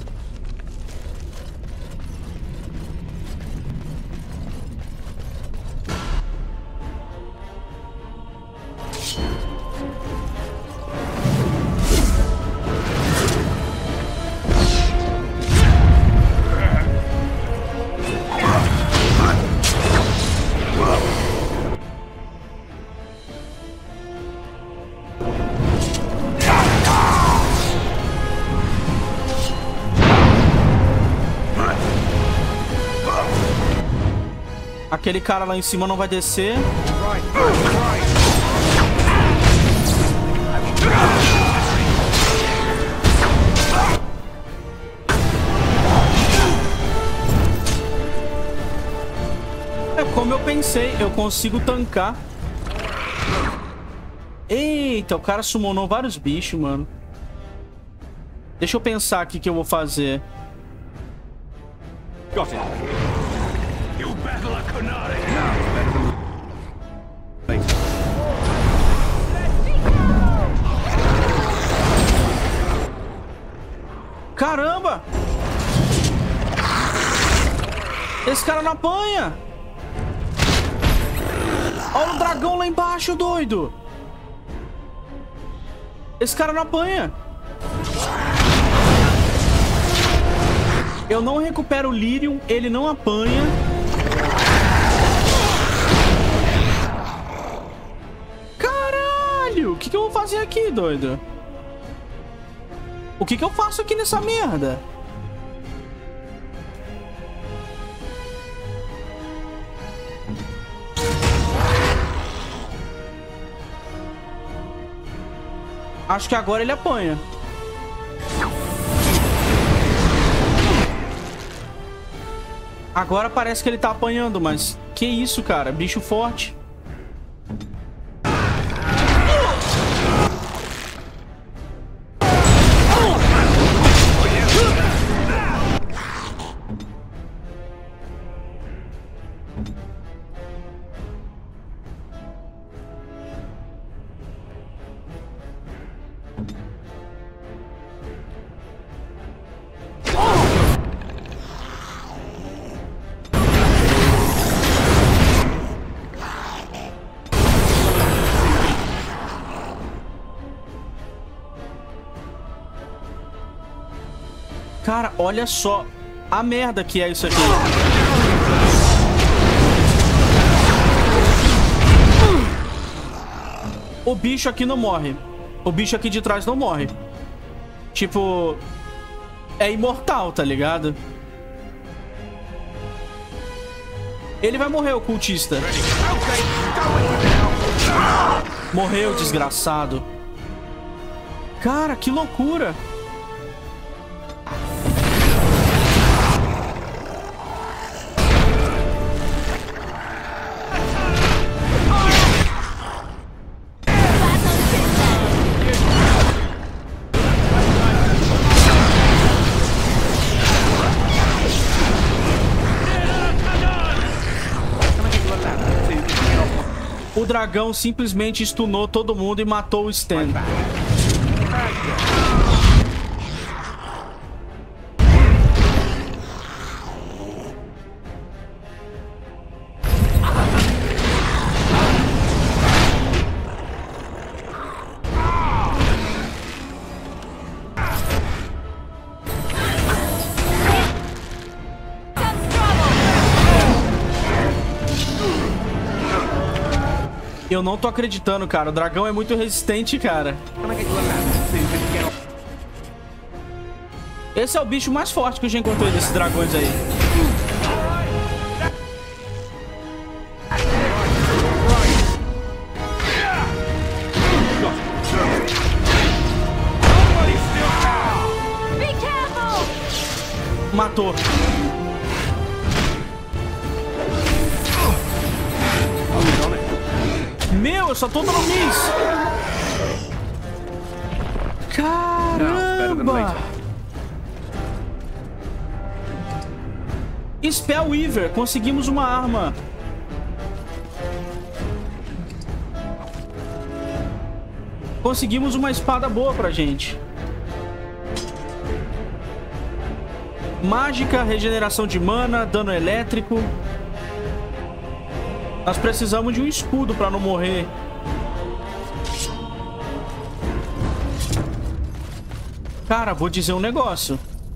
Aquele cara lá em cima não vai descer. É como eu pensei, eu consigo tancar. Eita, o cara summonou vários bichos, mano. Deixa eu pensar aqui o que eu vou fazer. Got it. Caramba! Esse cara não apanha! Olha o dragão lá embaixo, doido! Esse cara não apanha! Eu não recupero o Lyrium, ele não apanha. Caralho! O que, que eu vou fazer aqui, doido? O que, que eu faço aqui nessa merda? Acho que agora ele apanha. Agora parece que ele tá apanhando, mas... Que isso, cara? Bicho forte. Cara, olha só. a merda que é isso aqui. O bicho aqui não morre. O bicho aqui de trás não morre. Tipo... é imortal, tá ligado? Ele vai morrer, o cultista. Morreu, desgraçado. Cara, que loucura. O dragão simplesmente stunou todo mundo e matou o Stan. Eu não tô acreditando, cara. O dragão é muito resistente, cara. Esse é o bicho mais forte que eu já encontrei desses dragões aí. Matou. Meu, eu só tô dando miss. Caramba. Spellweaver, conseguimos uma arma. Conseguimos uma espada boa pra gente. Mágica, regeneração de mana, dano elétrico. Nós precisamos de um escudo pra não morrer. Cara, vou dizer um negócio.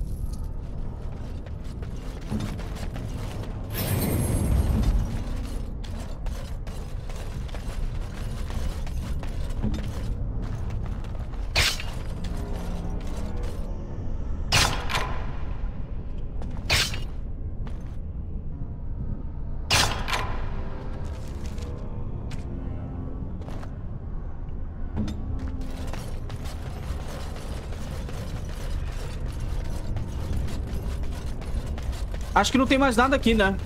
Acho que não tem mais nada aqui, né?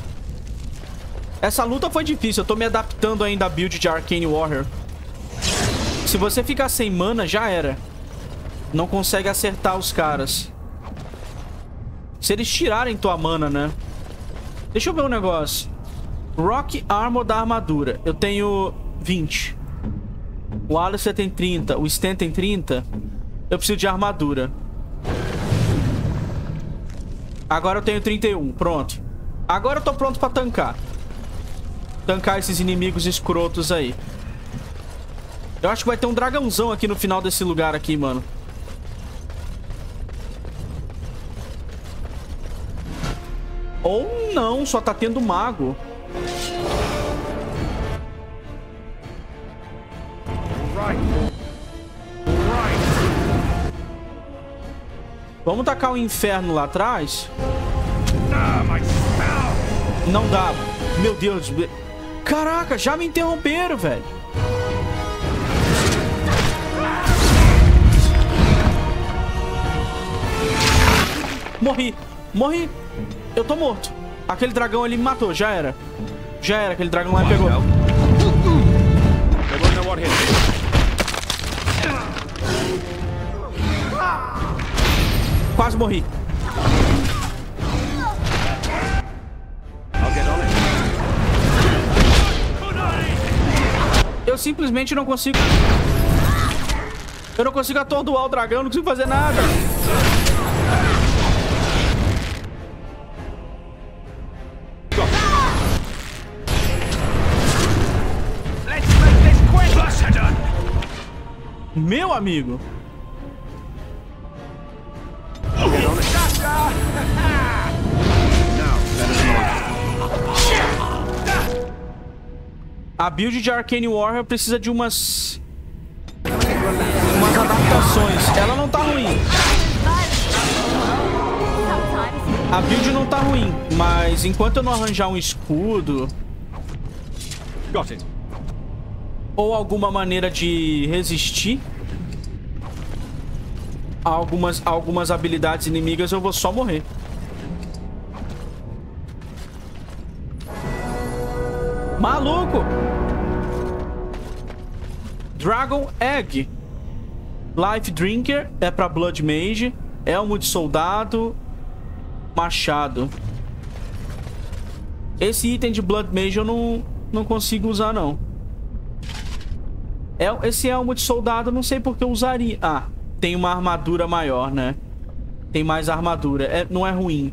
Essa luta foi difícil. Eu tô me adaptando ainda à build de Arcane Warrior. Se você ficar sem mana, já era. Não consegue acertar os caras. Se eles tirarem tua mana, né? Deixa eu ver um negócio. Rock Armor da armadura. Eu tenho vinte. O Alistair tem trinta. O Stan tem trinta. Eu preciso de armadura. Agora eu tenho trinta e um, pronto. Agora eu tô pronto pra tancar. Tancar esses inimigos escrotos aí. Eu acho que vai ter um dragãozão aqui no final desse lugar aqui, mano. Ou não, só tá tendo mago. Vamos tacar o inferno lá atrás. Não dá. Meu Deus. Caraca, já me interromperam, velho. Morri. Morri. Eu tô morto. Aquele dragão ali me matou. Já era. Já era. Aquele dragão lá me pegou. Quase morri. Eu simplesmente não consigo... Eu não consigo atordoar o dragão, não consigo fazer nada. Meu amigo. A build de Arcane Warrior precisa de umas... umas adaptações. Ela não tá ruim. A build não tá ruim, mas enquanto eu não arranjar um escudo... Got it. Ou alguma maneira de resistir a algumas, a algumas habilidades inimigas, eu vou só morrer. Maluco! Dragon Egg. Life Drinker é pra Blood Mage. Elmo de Soldado. Machado. Esse item de Blood Mage eu não, não consigo usar, não. Esse Elmo de Soldado eu não sei porque eu usaria. Ah, tem uma armadura maior, né? Tem mais armadura. É, não é ruim.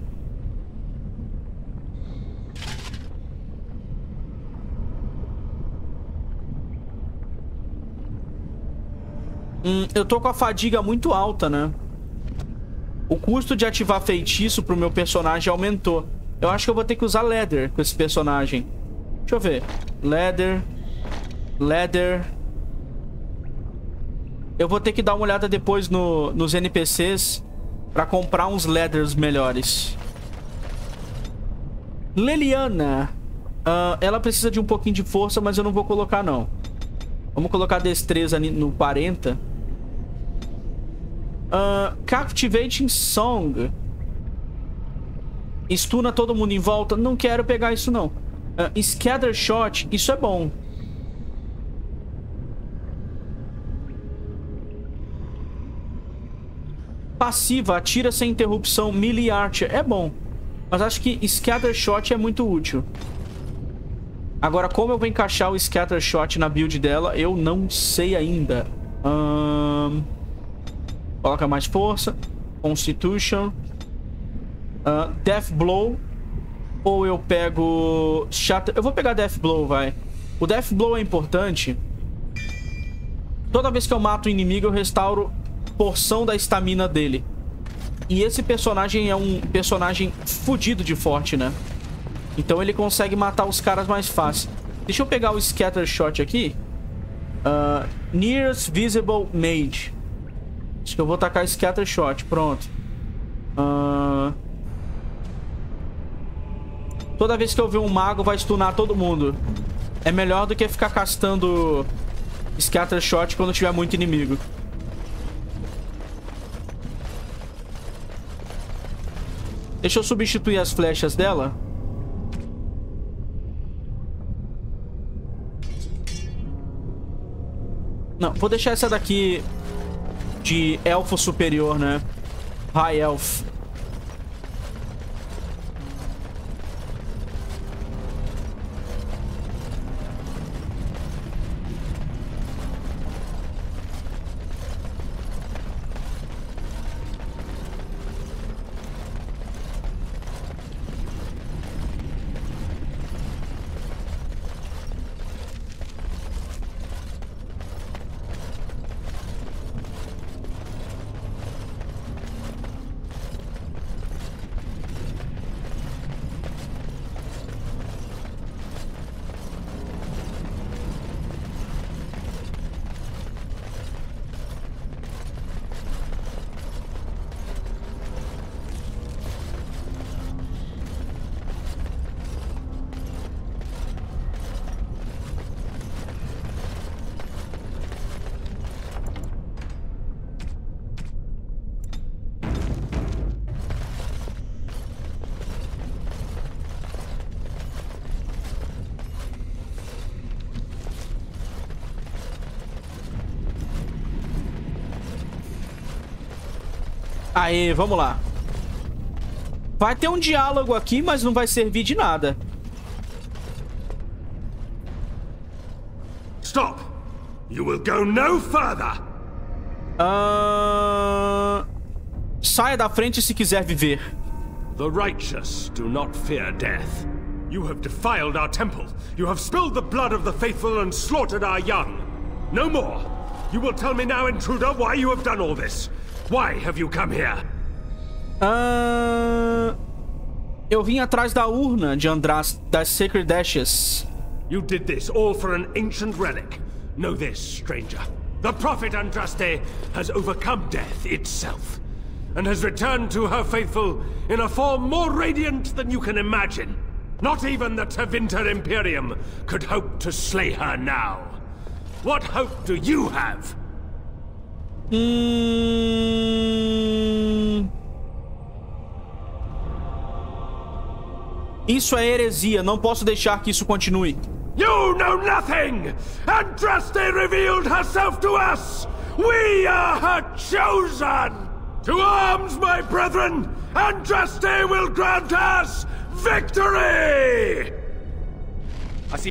Hum, eu tô com a fadiga muito alta, né? O custo de ativar feitiço pro meu personagem aumentou. Eu acho que eu vou ter que usar Leather com esse personagem. Deixa eu ver. Leather. Leather. Eu vou ter que dar uma olhada depois no, nos N P Cs pra comprar uns Leathers melhores. Leliana. Uh, ela precisa de um pouquinho de força, mas eu não vou colocar, não. Vamos colocar destreza no quarenta. Uh, Captivating Song. Stuna todo mundo em volta. Não quero pegar isso, não. Uh, Scatter Shot. Isso é bom. Passiva. Atira sem interrupção. Melee Archer. É bom. Mas acho que Scatter Shot é muito útil. Agora, como eu vou encaixar o Scatter Shot na build dela, eu não sei ainda. Um... Coloca mais força. Constitution. Uh, Death Blow. Ou eu pego... Shatter... Eu vou pegar Death Blow, vai. O Death Blow é importante. Toda vez que eu mato um inimigo, eu restauro porção da estamina dele. E esse personagem é um personagem fudido de forte, né? Então ele consegue matar os caras mais fácil. Deixa eu pegar o Scatter Shot aqui. Uh, Nearest Visible Mage. Acho que eu vou tacar Scatter Shot. Pronto. Uh... Toda vez que eu ver um mago, vai stunar todo mundo. É melhor do que ficar castando Scatter Shot quando tiver muito inimigo. Deixa eu substituir as flechas dela. Não, vou deixar essa daqui de elfo superior, né? High Elf. Aê, vamos lá. Vai ter um diálogo aqui, mas não vai servir de nada. Stop! You will go no further! Uh... Saia da frente se quiser viver. The righteous do not fear death. You have defiled our temple. You have spilled the blood of the faithful and slaughtered our young. No more. You will tell me now, intruder, why you have done all this. Why have you come here? Uh... Eu vim atrás da urna de Andras, das Sacred Ashes. You did this all for an ancient relic. Know this, stranger. The prophet Andraste has overcome death itself, and has returned to her faithful in a form more radiant than you can imagine. Not even the Tevinter Imperium could hope to slay her now. What hope do you have? Hum... Isso é heresia. Não posso deixar que isso continue. You know nothing! Andraste revealed herself to us! We are her chosen! To arms, my brethren! Andraste will grant us victory! Assim...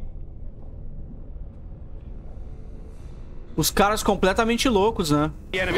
Os caras completamente loucos, né?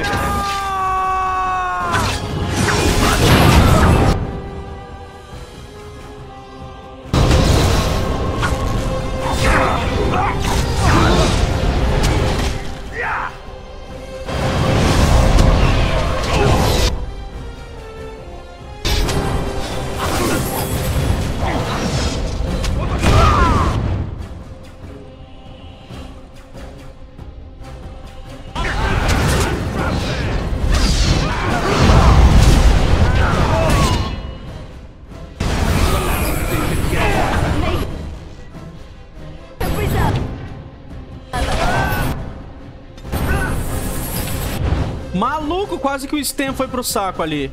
Maluco, quase que o Stem foi pro saco ali.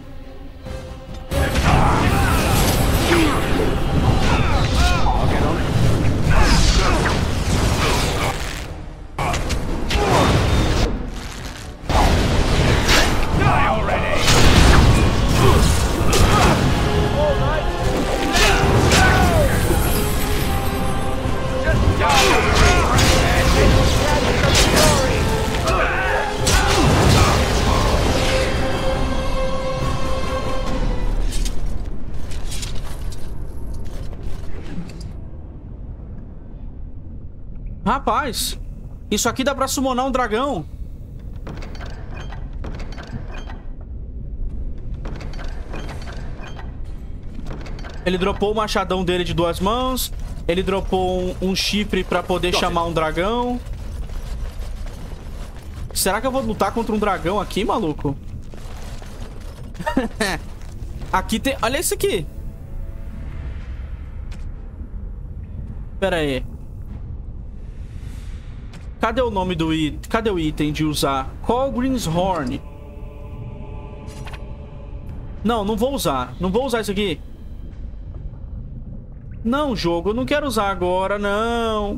Rapaz, isso aqui dá pra summonar um dragão. Ele dropou o machadão dele de duas mãos. Ele dropou um, um chifre pra poder chamar um dragão. Será que eu vou lutar contra um dragão aqui, maluco? Aqui tem... Olha isso aqui. Pera aí. Cadê o nome do item? Cadê o item de usar? Colgrin's Horn. Não, não vou usar. Não vou usar isso aqui. Não, jogo. Eu não quero usar agora, não.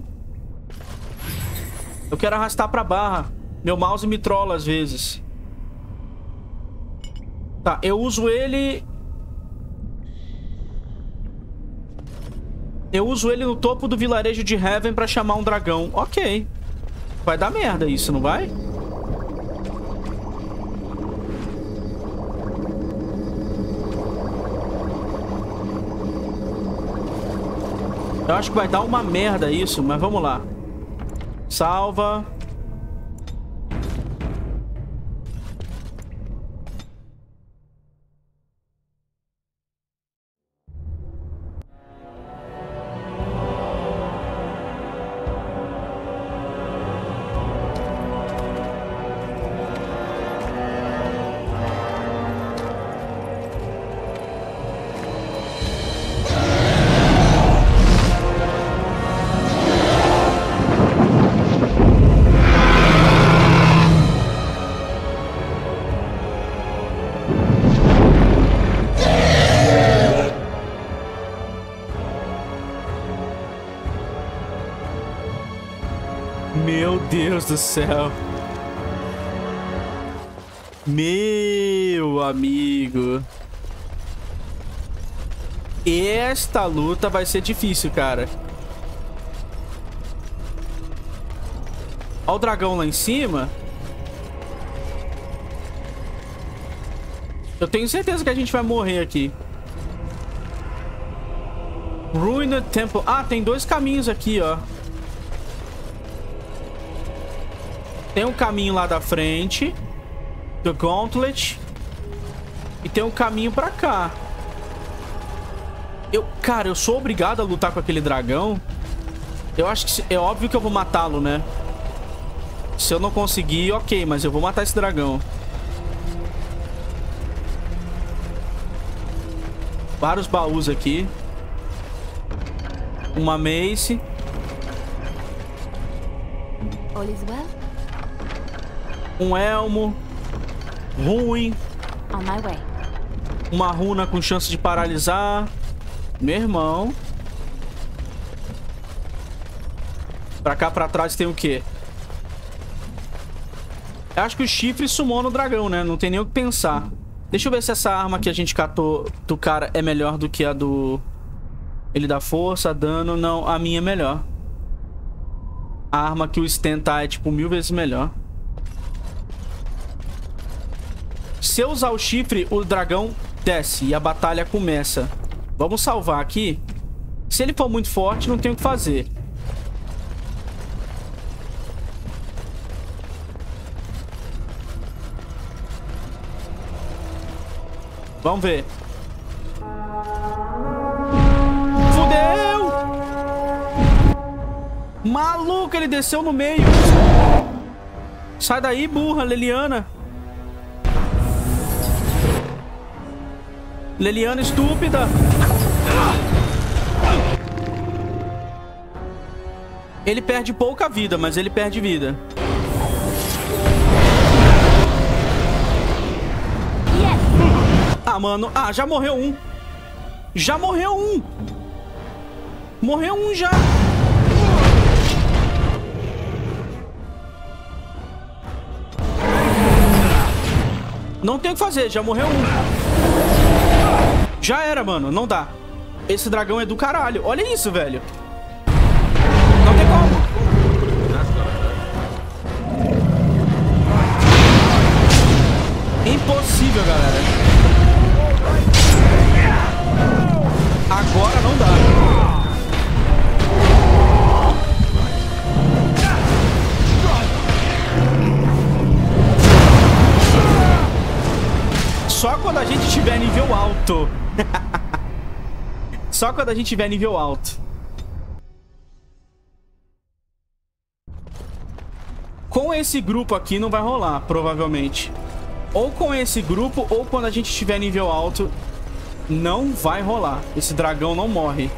Eu quero arrastar pra barra. Meu mouse me trola às vezes. Tá, eu uso ele... Eu uso ele no topo do vilarejo de Heaven pra chamar um dragão. Ok. Vai dar merda isso, não vai? Eu acho que vai dar uma merda isso, mas vamos lá. Salva. Meu Deus do céu. Meu amigo. Esta luta vai ser difícil, cara. Olha o dragão lá em cima. Eu tenho certeza que a gente vai morrer aqui. Ruined Temple. Ah, tem dois caminhos aqui, ó. Tem um caminho lá da frente do Gauntlet. E tem um caminho pra cá. Eu, cara, eu sou obrigado a lutar com aquele dragão. Eu acho que se, é óbvio que eu vou matá-lo, né? Se eu não conseguir, ok, mas eu vou matar esse dragão. Vários baús aqui. Uma mace. All is well? Um elmo. Ruim. On my way. Uma runa com chance de paralisar. Meu irmão. Pra cá, pra trás tem o quê? Eu acho que o chifre sumou no dragão, né? Não tem nem o que pensar. Deixa eu ver se essa arma que a gente catou do cara é melhor do que a do... Ele dá força, dano. Não, a minha é melhor. A arma que o Sten tá é tipo mil vezes melhor. Se eu usar o chifre, o dragão desce e a batalha começa. Vamos salvar aqui. Se ele for muito forte, não tem o que fazer. Vamos ver. Fudeu! Maluco, ele desceu no meio. Sai daí, burra, Leliana. Leliana estúpida. Ele perde pouca vida, mas ele perde vida. Ah, mano. Ah, já morreu um. Já morreu um. Morreu um já. Não tem o que fazer, já morreu um. Já era, mano. Não dá. Esse dragão é do caralho. Olha isso, velho. Não tem como. Impossível, galera. Agora não dá. Só quando a gente tiver nível alto. Só quando a gente tiver nível alto. Com esse grupo aqui não vai rolar, provavelmente. Ou com esse grupo, ou quando a gente tiver nível alto, não vai rolar. Esse dragão não morre.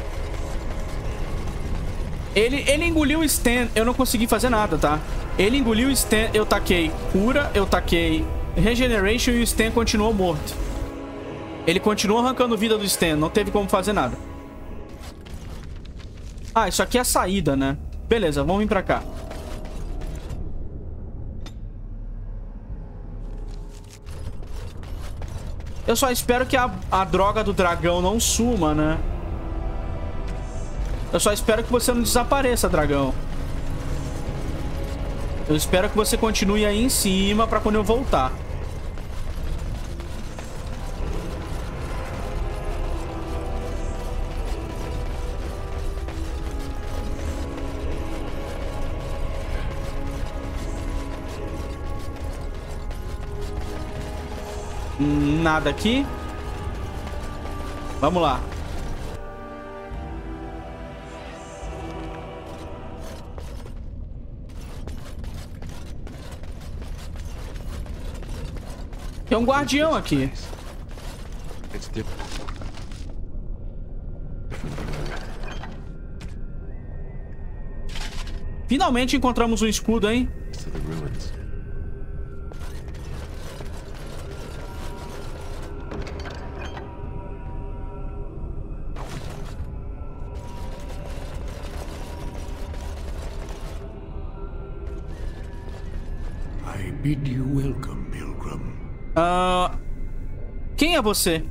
Ele, ele engoliu o Sten, eu não consegui fazer nada, tá? Ele engoliu o Sten, eu taquei cura, eu taquei regeneration e o Sten continuou morto. Ele continuou arrancando vida do Sten, não teve como fazer nada. Ah, isso aqui é a saída, né? Beleza, vamos vir pra cá. Eu só espero que a, a droga do dragão não suma, né? Eu só espero que você não desapareça, dragão. Eu espero que você continue aí em cima pra quando eu voltar. Nada aqui. Vamos lá. Tem um guardião aqui. Finalmente encontramos um escudo, hein? Bid you welcome, Pilgrim. Uh, quem é você?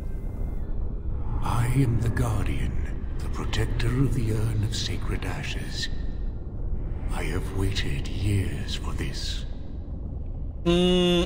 I am the Guardian, the protector of the Urn of Sacred Ashes. I have waited years for this. Hum...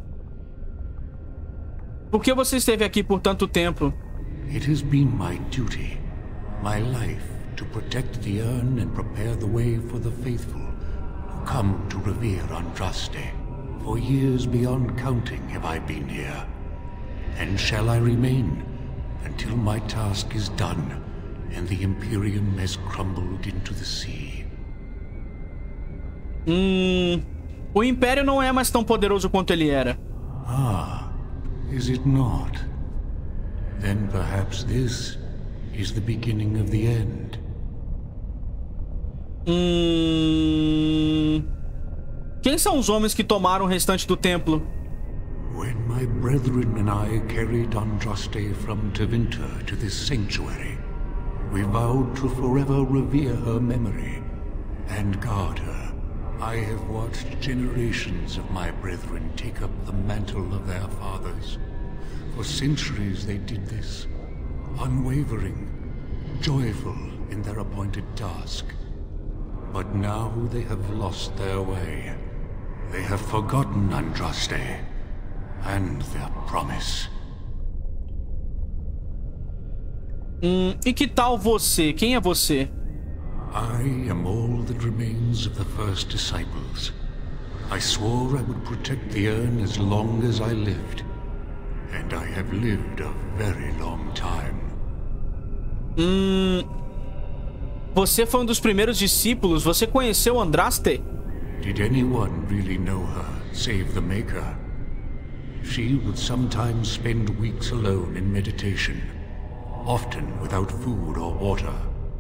Por que você esteve aqui por tanto tempo? It has been my duty, my life, to protect the urn and prepare the way for the faithful who come to revere Andraste. For years beyond counting have I been here, and shall I remain until my task is done and the Imperium has crumbled into the sea. Hum, o Império não é mais tão poderoso quanto ele era. Ah, is it not? Then perhaps this is the beginning of the end. Hum... Quem são os homens que tomaram o restante do templo? When my brethren and I carried Andraste from Tevinter to this sanctuary, we vowed to forever revere her memory and guard her. I have watched generations of my brethren take up the mantle of their fathers. For centuries they did this, unwavering, joyful in their appointed task. But now they have lost their way. They have forgotten Andraste and their promise. Hum, e que tal você? Quem é você? I am all that remains of the first disciples. I swore I would protect the urn as long as I lived. And I have lived a very long time. Hum... Você foi um dos primeiros discípulos. Você conheceu Andraste? Did anyone really know her, save the Maker? She would sometimes spend weeks alone in meditation, often without food or water.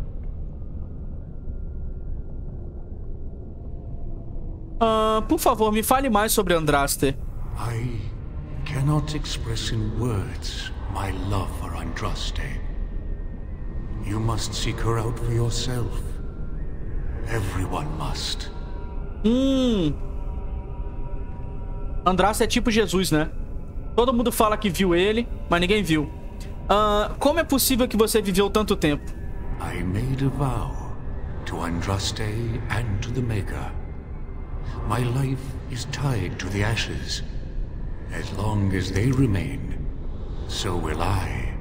Uh, por favor, me fale mais sobre Andraste. I cannot express in words my love for Andraste. You must seek her out for yourself. Everyone must. Hum. Andraste é tipo Jesus, né? Todo mundo fala que viu ele, mas ninguém viu. Uh, como é possível que você viveu tanto tempo? I made a vow to Andraste and to the Maker. My life is tied to the ashes. As long as they remain, so will I.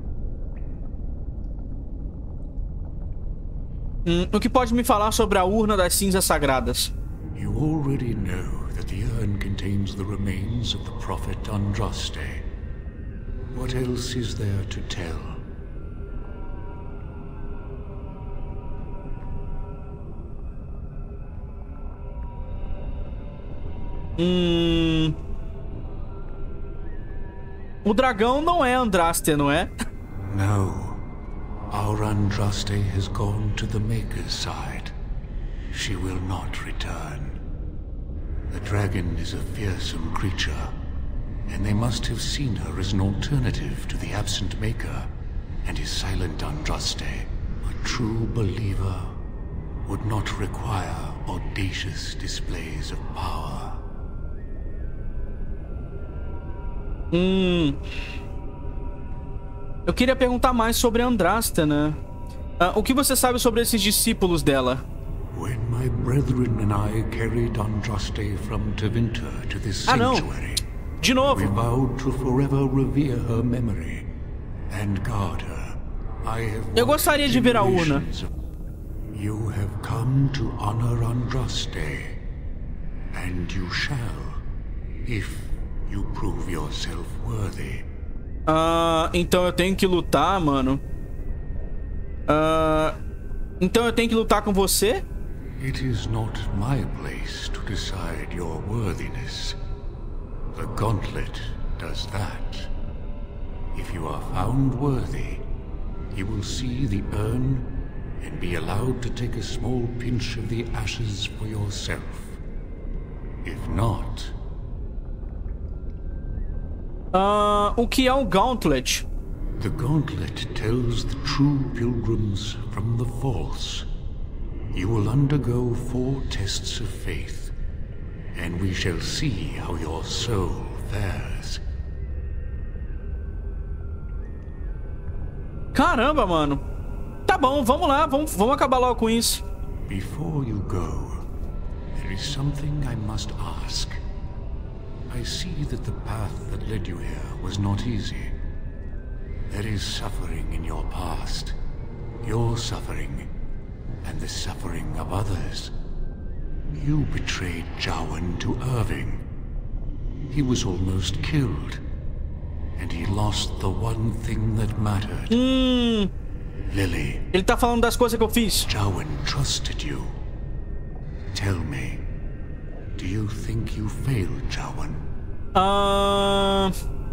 Hum, o que pode me falar sobre a urna das cinzas sagradas? You already know that the urn contains the remains of the prophet Andraste. What else is there to tell? Hum... O dragão não é Andraste, não é? No. Our Andraste has gone to the Maker's side. She will not return. The dragon is a fearsome creature, and they must have seen her as an alternative to the absent Maker and his silent Andraste. A true believer would not require audacious displays of power. Hum... Eu queria perguntar mais sobre Andraste, né? Uh, o que você sabe sobre esses discípulos dela? When my brethren and I carried Andraste from Tevinter to this ah, sanctuary, não. De novo. We vowed to forever revere her memory and guard her. I have Eu gostaria de ver a urna. You have come to honor Andraste, and you shall, if you prove yourself worthy. Ah, então eu tenho que lutar, mano. Ah, então eu tenho que lutar com você? It is not my place to decide your worthiness. The gauntlet does that. If you are found worthy, you will see the urn and be allowed to take a small pinch of the ashes for yourself. If not... Uh, o que é um gauntlet? The gauntlet tells the true pilgrims from the false. You will undergo four tests of faith, and we shall see how your soul fares. Caramba, mano. Tá bom, vamos lá, vamos, vamos acabar logo com isso. Before you go, there is something I must ask. I see that the path that led you here was not easy. There is suffering in your past. Your suffering, and the suffering of others. You betrayed Jowan to Irving. He was almost killed. And he lost the one thing that mattered. Hum, Lily. Ele tá falando das coisas que eu fiz. Jowan trusted you. Tell me, do you think you failed, Jowan? Ah...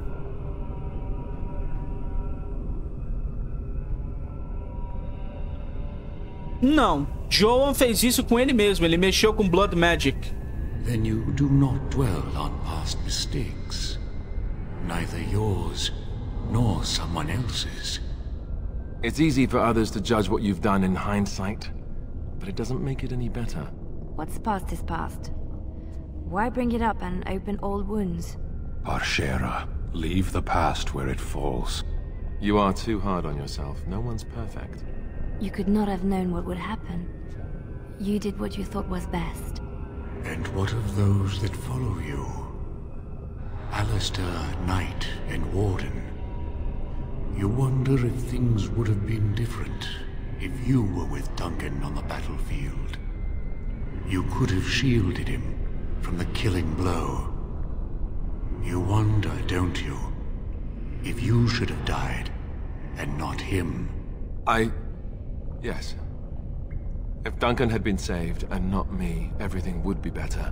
Não. Jowan fez isso com ele mesmo. Ele mexeu com Blood Magic. Then you do not dwell on past mistakes. Neither yours nor someone else's. It's easy for others to judge what you've done in hindsight, but it doesn't make it any better. What's past is past. Why bring it up and open old wounds? Parshera, leave the past where it falls. You are too hard on yourself. No one's perfect. You could not have known what would happen. You did what you thought was best. And what of those that follow you? Alistair, Knight, and Warden. You wonder if things would have been different if you were with Duncan on the battlefield. You could have shielded him from the killing blow. You wonder, don't you, if you should have died and not him? I... yes. If Duncan had been saved and not me, everything would be better.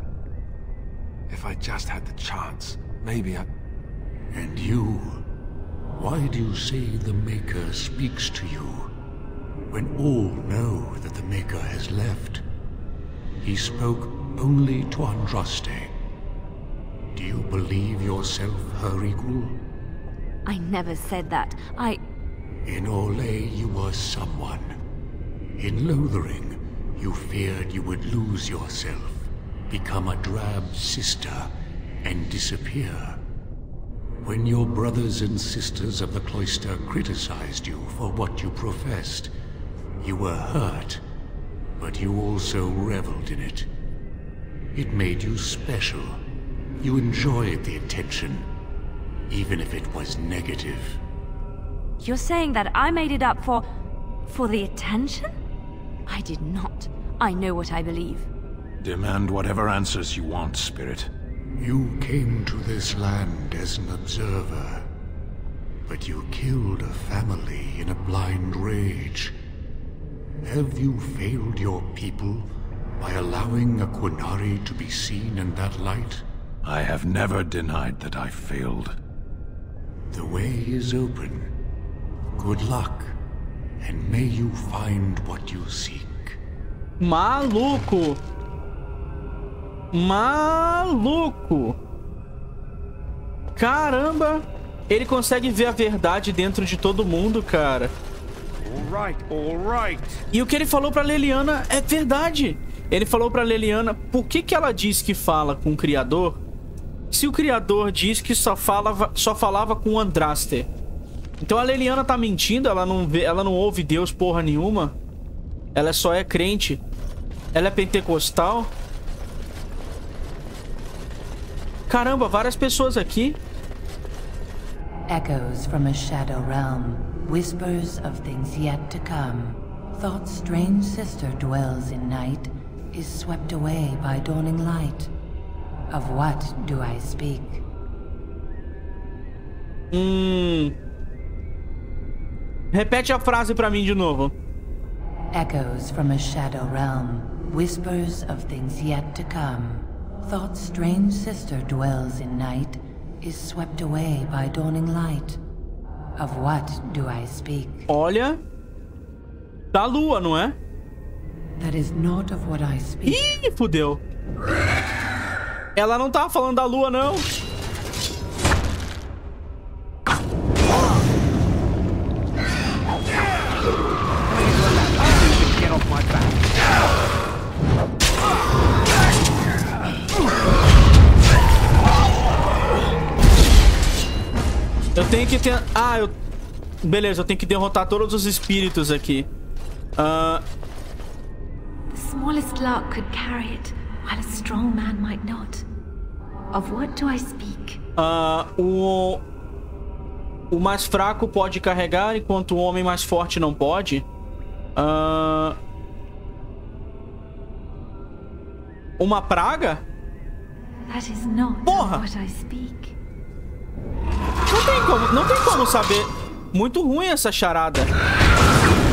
If I just had the chance, maybe I... And you? Why do you say the Maker speaks to you, when all know that the Maker has left? He spoke only to Andraste. Do you believe yourself her equal? I never said that. I... In Orlais you were someone. In Lothering, you feared you would lose yourself, become a drab sister, and disappear. When your brothers and sisters of the cloister criticized you for what you professed, you were hurt, but you also reveled in it. It made you special. You enjoyed the attention, even if it was negative. You're saying that I made it up for... for the attention? I did not. I know what I believe. Demand whatever answers you want, Spirit. You came to this land as an observer, but you killed a family in a blind rage. Have you failed your people by allowing a Qunari to be seen in that light? I have never denied that I failed. The way is open. Good luck, and may you find what you seek. Maluco! Maluco! Caramba! Ele consegue ver a verdade dentro de todo mundo, cara. All right, all right. E o que ele falou pra Leliana é verdade. Ele falou pra Leliana por que que ela diz que fala com o Criador, se o Criador diz que só falava, só falava com o Andraste. Então a Leliana tá mentindo, ela não vê, ela não ouve Deus porra nenhuma. Ela só é crente. Ela é pentecostal. Caramba, várias pessoas aqui. Echoes from a shadow realm, whispers of things yet to come. Thought's strange sister dwells in night, is swept away by dawning light. Of what do I speak? Hum. Repete a frase pra mim de novo. Echoes from a shadow realm, whispers of things yet to come. Thought's strange sister dwells in night, is swept away by dawning light. Of what do I speak? Olha, da lua, não é? That is not of what I speak. Ih, fudeu. Ela não tava falando da lua, não. Get off my back. Eu tenho que ter... Ah, eu... Beleza, eu tenho que derrotar todos os espíritos aqui. Uh... The smallest lark could carry it, while a strong man might not. Of what do I speak? Uh, o... O mais fraco pode carregar, enquanto o homem mais forte não pode. Uh... Uma praga? That is not Porra! what I speak. Não tem como, não tem como saber. Muito ruim essa charada.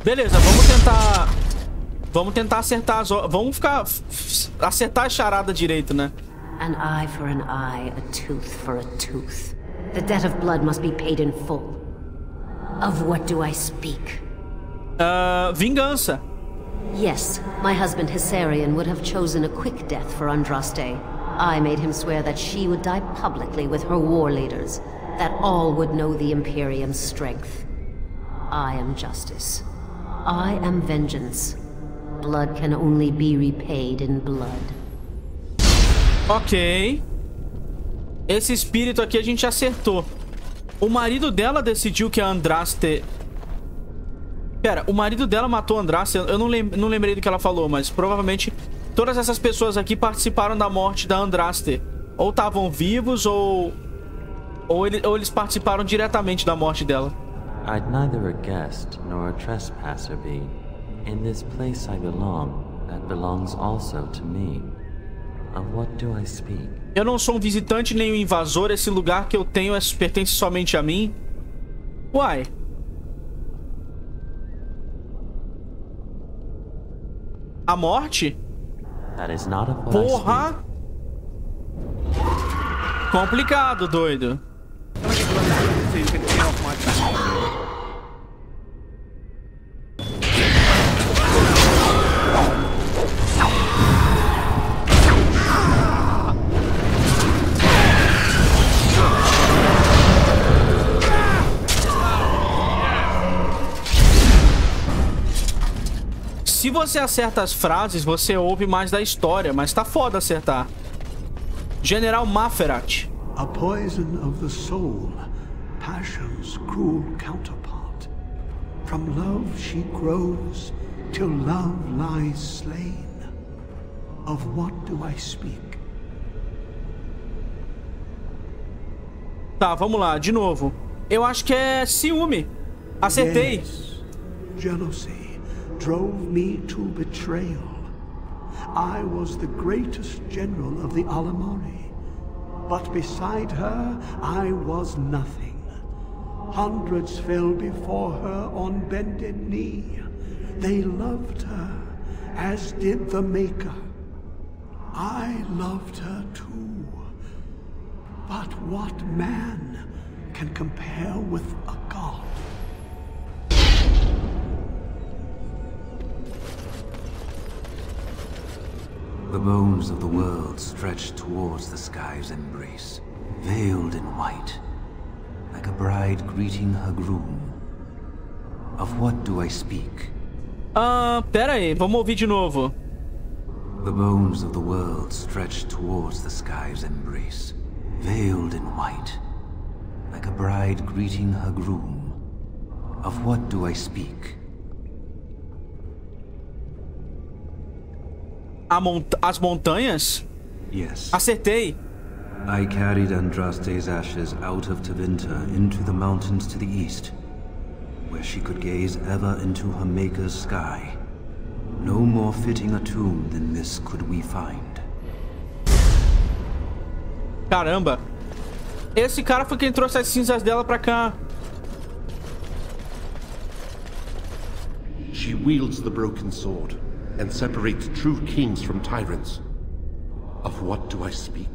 Beleza, vamos tentar... Vamos tentar acertar as... Vamos ficar... Acertar a charada direito, né? An eye for an eye, a tooth for a tooth. The debt of blood must be paid in full. Of what do I speak? Uh, vingança. Yes, my husband Hessarian would have chosen a quick death for Andraste. I made him swear that she would die publicly with her war leaders, that all would know the Imperium's strength. I am justice. I am vengeance. Blood can only be repaid in blood. Ok. Esse espírito aqui a gente acertou. O marido dela decidiu que a Andraste... Pera, o marido dela matou a Andraste. Eu não, lem não lembrei do que ela falou, mas provavelmente todas essas pessoas aqui participaram da morte da Andraste. Ou estavam vivos, ou... Ou, ele, ou eles participaram diretamente da morte dela. I'd neither a guest nor a trespasser be. In this place I belong, that belongs also to me. Of what do I speak? Eu não sou um visitante nem um invasor. Esse lugar que eu tenho é, pertence somente a mim. Uai. A morte? That is not of what Porra! Complicado, doido. Se você acerta as frases, você ouve mais da história, mas tá foda acertar. General Maferat. A poison of the soul, passion's cruel counterpart. From love she grows, till love lies slain. Of what do I speak? Tá, vamos lá, de novo. Eu acho que é ciúme. Acertei. Yes. Jealousy drove me to betrayal. I was the greatest general of the Alamari, but beside her I was nothing. Hundreds fell before her on bended knee. They loved her, as did the Maker. I loved her too. But what man can compare with a god? The bones of the world stretched towards the sky's embrace, veiled in white, like a bride greeting her groom. Of what do I speak? Ah, pera aí, vamos ouvir de novo. The bones of the world stretched towards the sky's embrace, veiled in white, like a bride greeting her groom. Of what do I speak? A mont as montanhas? Yes. Acertei. I carried Andraste's ashes out of Tevinter into the mountains to the east, where she could gaze ever into her Maker's sky. No more fitting a tomb than this could we find. Caramba. Esse cara foi quem trouxe as cinzas dela pra cá. She wields the broken sword and separates true kings from tyrants. Of what do I speak?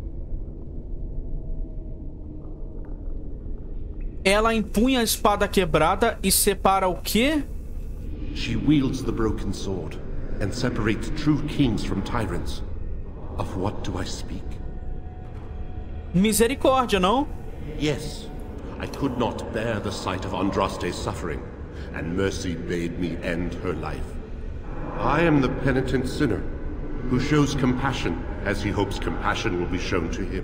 Ela empunha a espada quebrada e separa o quê? She wields the broken sword and separates true kings from tyrants. Of what do I speak? Misericórdia, não? Yes. I could not bear the sight of Andraste's suffering, and mercy bade me end her life. I am the penitent sinner, who shows compassion as he hopes compassion will be shown to him.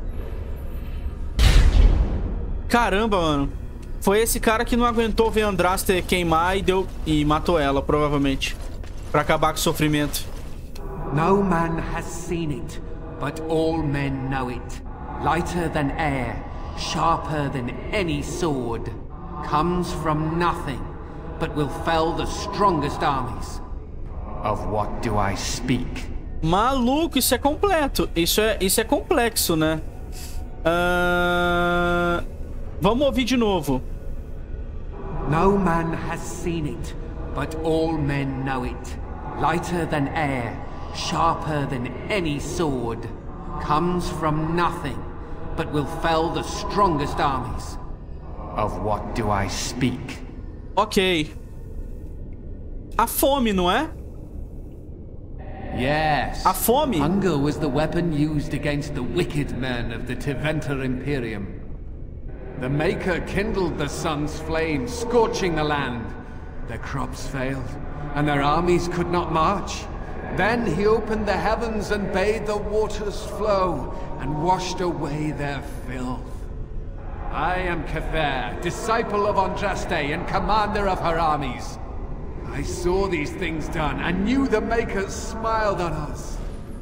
Caramba, mano. Foi esse cara que não aguentou ver Andraste queimar e deu e matou ela, provavelmente, pra acabar com o sofrimento. No man has seen it, but all men know it. Lighter than air, sharper than any sword. Comes from nothing, but will fell the strongest armies. Of what do I speak? Maluco, isso é completo. Isso é, isso é complexo, né? Uh... Vamos ouvir de novo. No man has seen it, but all men know it. Lighter than air, sharper than any sword. Comes from nothing, but will fell the strongest armies. Of what do I speak? Ok. A fome, não é? Yes. A fome? Hunger was the weapon used against the wicked men of the Tevinter Imperium. The Maker kindled the sun's flame, scorching the land. Their crops failed, and their armies could not march. Then he opened the heavens and bade the waters flow, and washed away their filth. I am Kefir, disciple of Andraste and commander of her armies. I saw these things done, and knew the Makers smiled on us.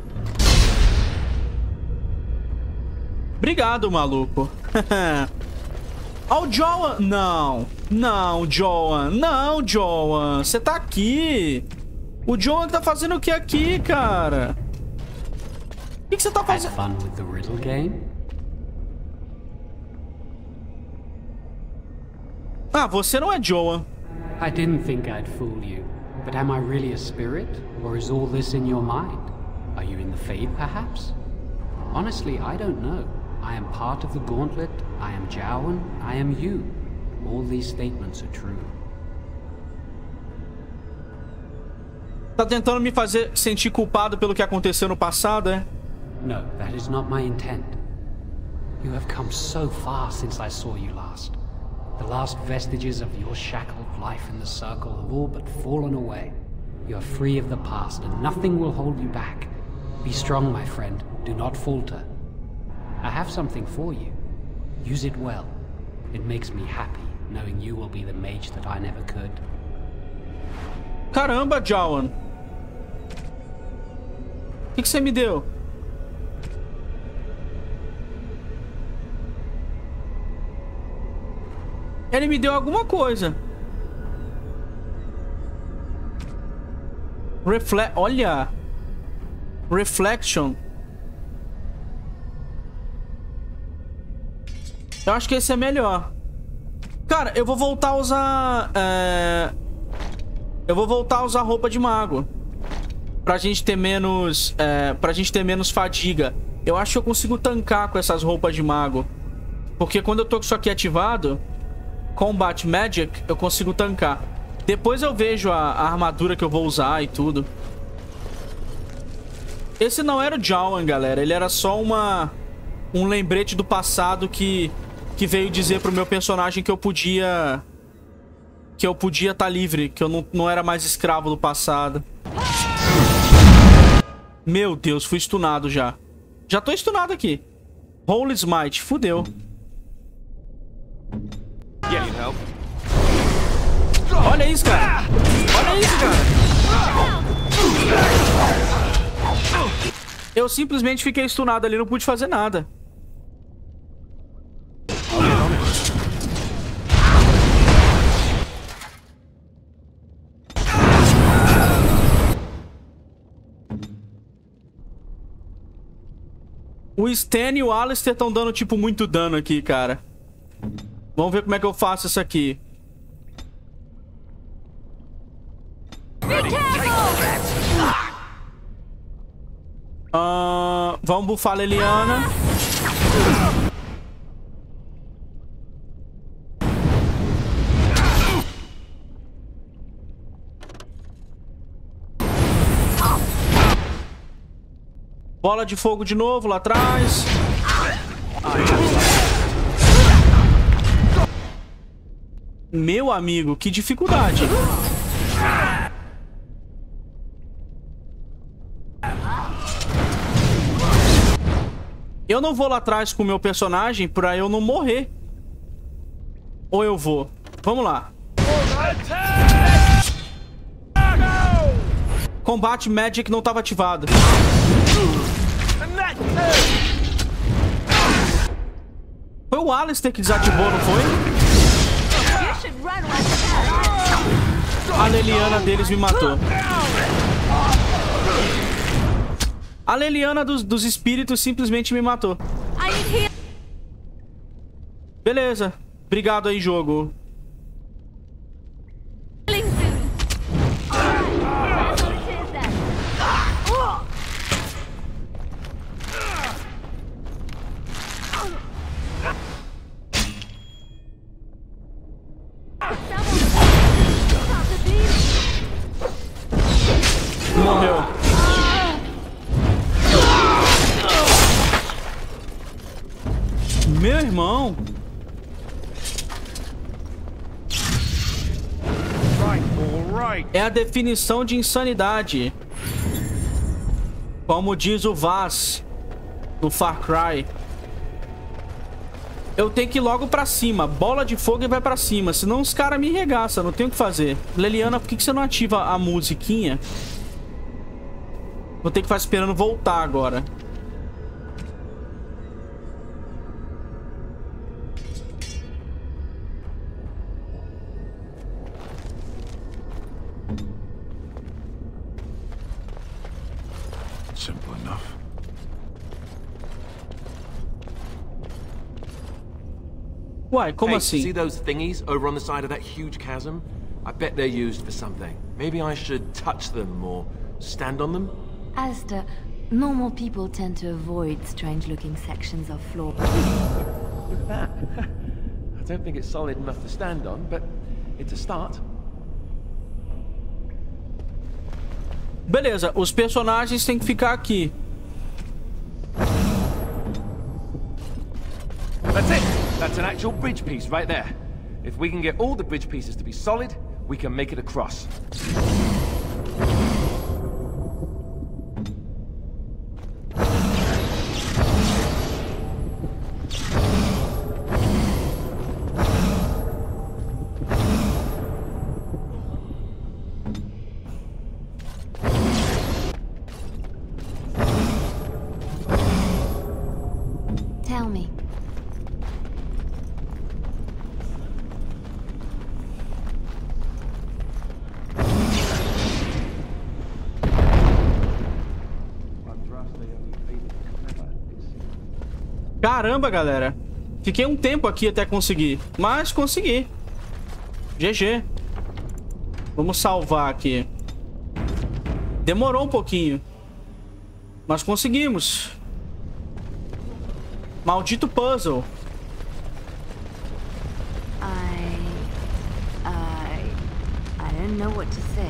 Obrigado, maluco. Ó, o Joan. Não. Não, Joan. Não, Joan. Você tá aqui. O Joan tá fazendo o que aqui, cara? O que você tá fazendo? Had fun with the riddle game? Ah, você não é Joan. I didn't think I'd fool you. But am I really a spirit? Or is all this in your mind? Are you in the Faith, perhaps? Honestly, I don't know. I am part of the Gauntlet. I am Jowan. I am you. All these statements are true. Tá tentando me fazer sentir culpado pelo que aconteceu no passado, é? No, that is not my intent. You have come so far since I saw you last. The last vestiges of your shackled life in the Circle have all but fallen away. You are free of the past, and nothing will hold you back. Be strong, my friend. Do not falter. I have something for you. Use it well. It makes me happy, knowing you will be the mage that I never could. Caramba, Jowan. O que que você me deu? Ele me deu alguma coisa. Refle... Olha. Reflection. Eu acho que esse é melhor. Cara, eu vou voltar a usar... É... Eu vou voltar a usar roupa de mago. Pra gente ter menos... É... Pra gente ter menos fadiga. Eu acho que eu consigo tancar com essas roupas de mago. Porque quando eu tô com isso aqui ativado... Combat Magic, eu consigo tancar. Depois eu vejo a, a armadura que eu vou usar e tudo. Esse não era o Jowan, galera. Ele era só uma... Um lembrete do passado que... Que veio dizer pro meu personagem que eu podia... Que eu podia estar livre. Que eu não, não era mais escravo do passado. Meu Deus, fui stunado já. Já tô stunado aqui. Holy Smite, fudeu. Olha isso, cara. Olha isso, cara. Eu simplesmente fiquei stunado ali, não pude fazer nada. O Stan e o Alistair estão dando, tipo, muito dano aqui, cara. Vamos ver como é que eu faço isso aqui. Uh, vamos bufar a Leliana. Bola de fogo de novo lá atrás. Meu amigo, que dificuldade. Eu não vou lá atrás com o meu personagem pra eu não morrer. Ou eu vou? Vamos lá. Combate Magic não estava ativado. Foi o Alistair que desativou, não foi? A Leliana deles me matou. A Leliana dos, dos espíritos simplesmente me matou. Beleza. Obrigado aí, jogo. Morreu. Meu irmão. É a definição de insanidade. Como diz o Vaz no Far Cry. Eu tenho que ir logo pra cima. Bola de fogo e vai pra cima. Senão os caras me regaçam. Não tem o que fazer. Leliana, por que que você não ativa a musiquinha? Vou ter que ficar esperando voltar agora. Simple enough. Uai, como hey, assim? See those thingies over on the side of that huge chasm? I bet they're used for something. Maybe I should touch them or stand on them? Alistair, normal people tend to avoid strange-looking sections of floor. Look at that. I don't think it's solid enough to stand on, but it's a start. Beleza, os personagens têm que ficar aqui. That's it! That's an actual bridge piece right there. If we can get all the bridge pieces to be solid, we can make it across. Tell me. Caramba, galera. Fiquei um tempo aqui até conseguir. Mas consegui. G G. Vamos salvar aqui. Demorou um pouquinho. Mas conseguimos. Maldito puzzle. I... I... I don't know what to say.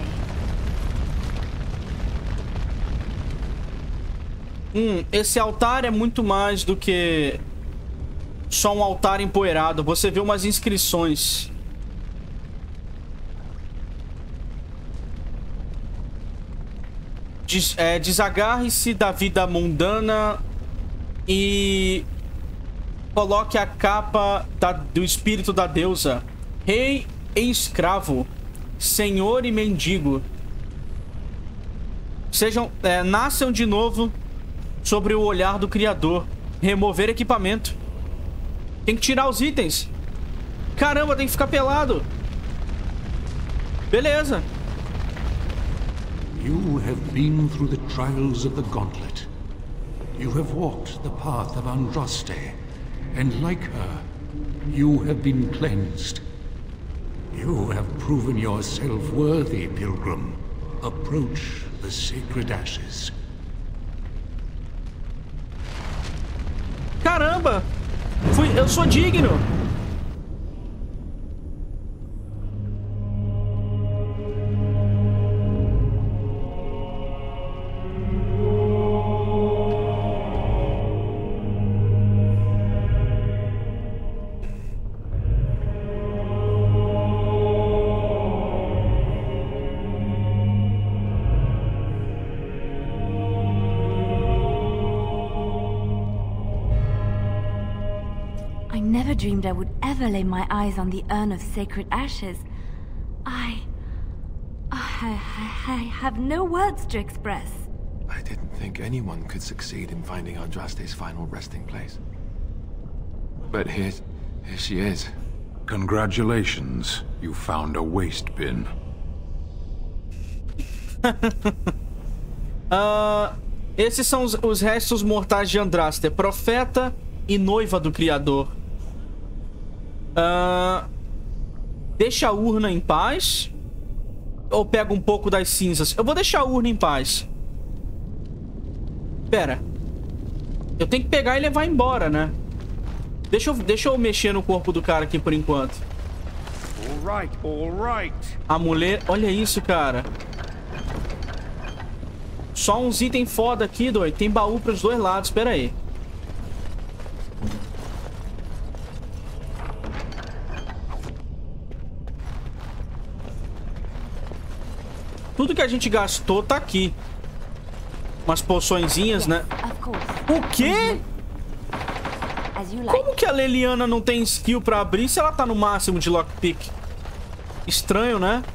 Hum, esse altar é muito mais do que só um altar empoeirado. Você vê umas inscrições. Des, é, desagarre-se da vida mundana e coloque a capa da, do espírito da deusa. Rei e escravo, senhor e mendigo. Sejam, é, nasçam de novo sobre o olhar do Criador. Remover equipamento. Tem que tirar os itens. Caramba, tem que ficar pelado. Beleza. You have been through the trials of the Gauntlet. You have walked the path of Andraste, and like her, you have been cleansed. You have proven yourself worthy, Pilgrim. Approach the sacred ashes. Caramba! Fui, eu sou digno! I never dreamed I would ever lay my eyes on the urn of sacred ashes. I... I, I, I have no words to express. I didn't think anyone could succeed in finding Andraste's final resting place. But here, here she is. Congratulations, you found a waste bin. uh, esses são os, os restos mortais de Andraste, profeta e noiva do Criador. Uh, deixa a urna em paz ou pega um pouco das cinzas? Eu vou deixar a urna em paz. Pera. Eu tenho que pegar e levar embora, né? Deixa eu, deixa eu mexer no corpo do cara aqui por enquanto. All right, all right. A mulher... Olha isso, cara. Só uns itens foda aqui, doido. Tem baú pros dois lados, espera aí. Tudo que a gente gastou tá aqui. Umas poçõezinhas, né? O quê? Como que a Leliana não tem skill pra abrir se ela tá no máximo de lockpick? Estranho, né?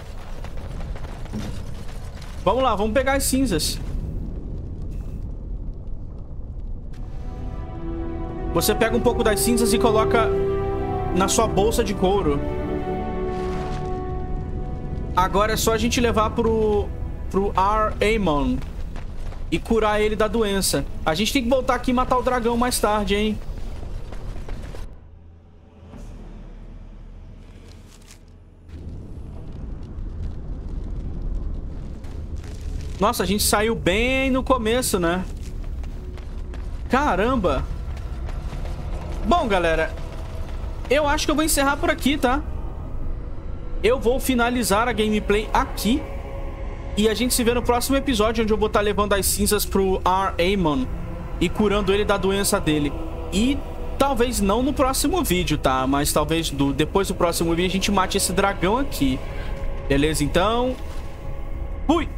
Vamos lá, vamos pegar as cinzas. Você pega um pouco das cinzas e coloca na sua bolsa de couro. Agora é só a gente levar pro, pro Ar-Amon e curar ele da doença. A gente tem que voltar aqui e matar o dragão mais tarde, hein? Nossa, a gente saiu bem no começo, né? Caramba! Bom, galera, eu acho que eu vou encerrar por aqui, tá? Eu vou finalizar a gameplay aqui. E a gente se vê no próximo episódio, onde eu vou estar levando as cinzas pro Ar-Amon e curando ele da doença dele. E talvez não no próximo vídeo, tá? Mas talvez do, depois do próximo vídeo a gente mate esse dragão aqui. Beleza, então? Fui!